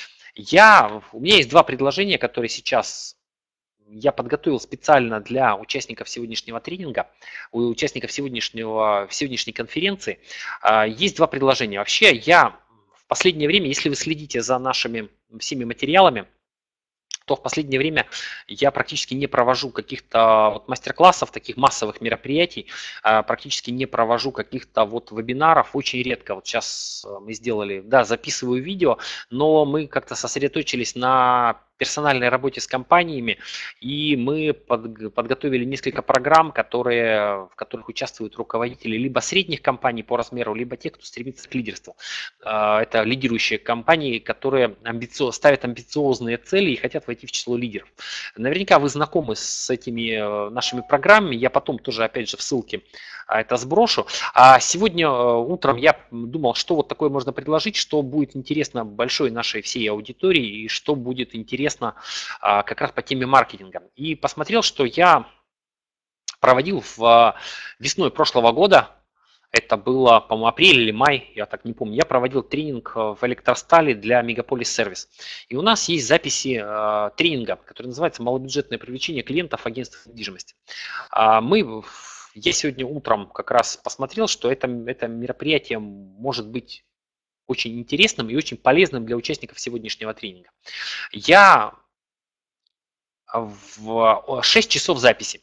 Я, у меня есть два предложения, которые сейчас я подготовил специально для участников сегодняшнего тренинга, у участников сегодняшнего, сегодняшней конференции. Э, есть два предложения. Вообще, я... В последнее время, если вы следите за нашими всеми материалами, то в последнее время я практически не провожу каких-то вот мастер-классов, таких массовых мероприятий, а, практически не провожу каких-то вот вебинаров, очень редко. Вот сейчас мы сделали, да, записываю видео, но мы как-то сосредоточились на персональной работе с компаниями, и мы под, подготовили несколько программ, которые, в которых участвуют руководители либо средних компаний по размеру, либо те, кто стремится к лидерству. А, Это лидирующие компании, которые амбицио- ставят амбициозные цели и хотят войти в число лидеров. Наверняка вы знакомы с этими э, нашими программами. Я потом тоже, опять же, в ссылке а, это сброшу. А сегодня э, утром я думал, что вот такое можно предложить, что будет интересно большой нашей всей аудитории и что будет интересно а, как раз по теме маркетинга. И посмотрел, что я проводил в а, весной прошлого года, это было, по-моему, апрель или май, я так не помню, я проводил тренинг в Электростали для Мегаполис Сервис. И у нас есть записи э, тренинга, который называется «Малобюджетное привлечение клиентов агентств недвижимости». А мы, я сегодня утром как раз посмотрел, что это, это мероприятие может быть очень интересным и очень полезным для участников сегодняшнего тренинга. Я в шесть часов записи.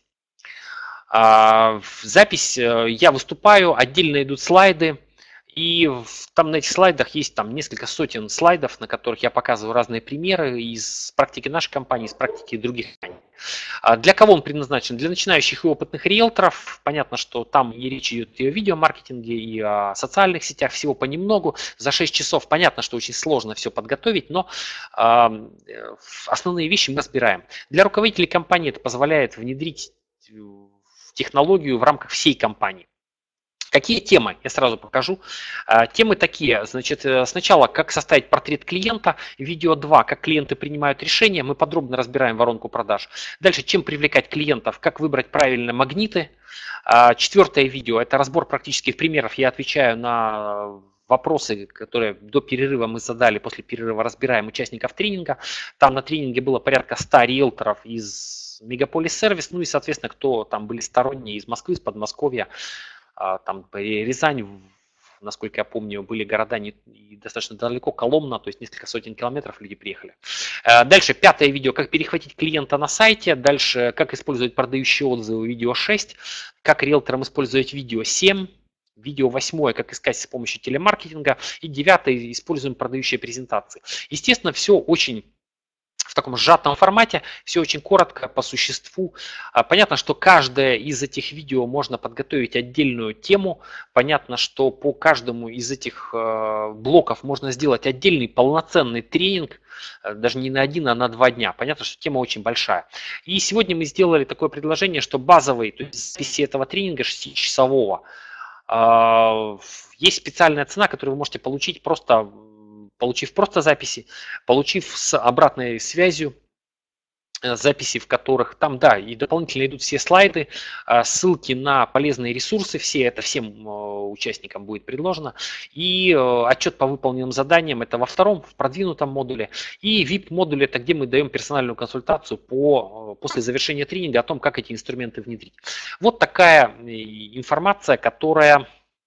А, в запись э, я выступаю, отдельно идут слайды, и в- там на этих слайдах есть там несколько сотен слайдов, на которых я показываю разные примеры из практики нашей компании, из практики других компаний. А для кого он предназначен? Для начинающих и опытных риэлторов. Понятно, что там и речь идет и о видеомаркетинге, и о социальных сетях, всего понемногу. За шесть часов понятно, что очень сложно все подготовить, но а, э, основные вещи мы разбираем. Для руководителей компании это позволяет внедрить э, технологию в рамках всей компании. Какие темы? Я сразу покажу. А, Темы такие. Значит, э, сначала, как составить портрет клиента. Видео два, как клиенты принимают решения. Мы подробно разбираем воронку продаж. Дальше, чем привлекать клиентов, как выбрать правильно магниты. А, Четвертое видео – это разбор практических примеров. Я отвечаю на вопросы, которые до перерыва мы задали, после перерыва разбираем участников тренинга. Там на тренинге было порядка ста риэлторов из Мегаполис Сервис, ну и, соответственно, кто там были сторонние из Москвы, из Подмосковья, а, там Рязань, насколько я помню, были города не, достаточно далеко, Коломна, то есть несколько сотен километров люди приехали. Э, Дальше пятое видео, как перехватить клиента на сайте. Дальше, как использовать продающие отзывы, видео шесть. Как риэлторам использовать видео семь. Видео восьмое, как искать с помощью телемаркетинга. И девятое, используем продающие презентации. Естественно, все очень в таком сжатом формате, все очень коротко, по существу. А, Понятно, что каждое из этих видео можно подготовить отдельную тему. Понятно, что по каждому из этих э, блоков можно сделать отдельный полноценный тренинг, э, даже не на один, а на два дня. Понятно, что тема очень большая. И сегодня мы сделали такое предложение, что базовый, то есть записи этого тренинга шестичасового, а, есть специальная цена, которую вы можете получить просто, получив просто записи, получив с обратной связью э, записи, в которых там, да, и дополнительно идут все слайды, а, ссылки на полезные ресурсы, все это всем э, участникам будет предложено, и э, отчет по выполненным заданиям, это во втором, в продвинутом модуле, и ви ай пи-модуль, это где мы даем персональную консультацию по, э, после завершения тренинга о том, как эти инструменты внедрить. Вот такая э, информация, которая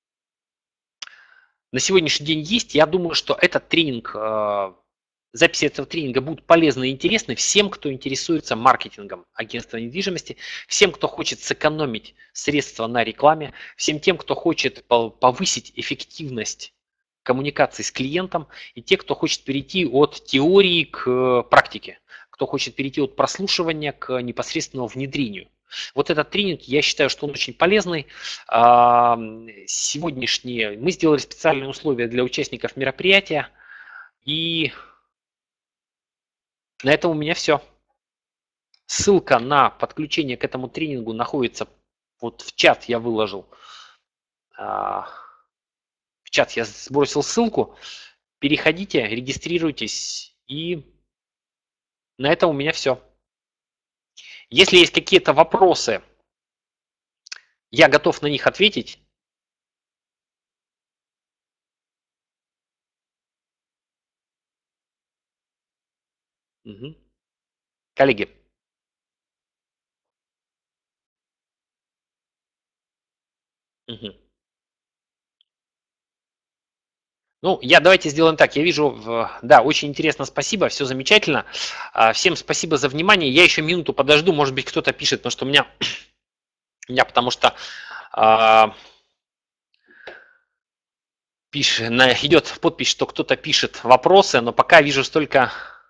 на сегодняшний день есть. Я думаю, что этот тренинг, э, записи этого тренинга будут полезны и интересны всем, кто интересуется маркетингом агентства недвижимости, всем, кто хочет сэкономить средства на рекламе, всем тем, кто хочет повысить эффективность коммуникации с клиентом, и те, кто хочет перейти от теории к практике, кто хочет перейти от прослушивания к непосредственному внедрению. Вот этот тренинг, я считаю, что он очень полезный. А, Сегодняшние мы сделали специальные условия для участников мероприятия, и на этом у меня все. Ссылка на подключение к этому тренингу находится вот в чат я выложил. а, В чат я сбросил ссылку. Переходите, регистрируйтесь, и на этом у меня все. Если есть какие-то вопросы, я готов на них ответить. Мгм. Коллеги, мгм. Ну, я давайте сделаем так. Я вижу, в- да, очень интересно, спасибо, все замечательно. А, Всем спасибо за внимание. Я еще минуту подожду, может быть, кто-то пишет, потому что у меня, у меня потому что а, пишет, на- идет подпись, что кто-то пишет вопросы, но пока вижу столько.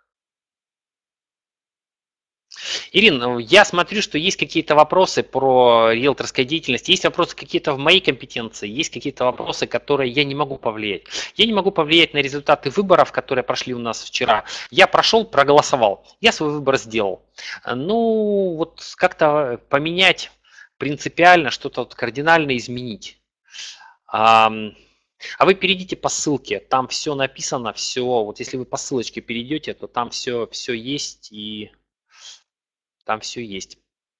Ирин, ну, я смотрю, что есть какие-то вопросы про риэлторскую деятельность, есть вопросы какие-то в моей компетенции, есть какие-то вопросы, которые я не могу повлиять. Я не могу повлиять на результаты выборов, которые прошли у нас вчера. Я прошел, проголосовал, я свой выбор сделал. Ну, вот как-то поменять принципиально, что-то вот кардинально изменить. А а вы перейдите по ссылке, там все написано, все. Вот если вы по ссылочке перейдете, то там все, все есть и там все есть.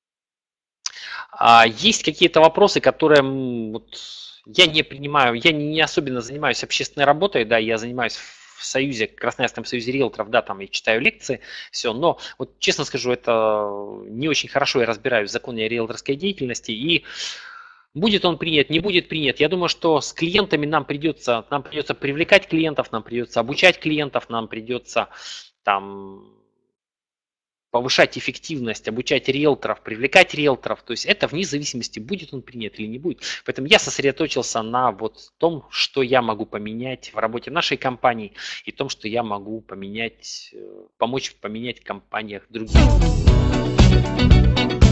А есть какие-то вопросы, которые вот, я не принимаю, я не, не особенно занимаюсь общественной работой, да, я занимаюсь в Союзе, Красноярском союзе риэлторов, да, там я читаю лекции, все, но вот честно скажу, это не очень хорошо я разбираюсь в законе о риэлторской деятельности, и будет он принят, не будет принят. Я думаю, что с клиентами нам придется, нам придется привлекать клиентов, нам придется обучать клиентов, нам придется там повышать эффективность, обучать риэлторов, привлекать риэлторов. То есть это вне зависимости, будет он принят или не будет. Поэтому я сосредоточился на вот том, что я могу поменять в работе нашей компании и том, что я могу поменять, помочь поменять в компаниях других.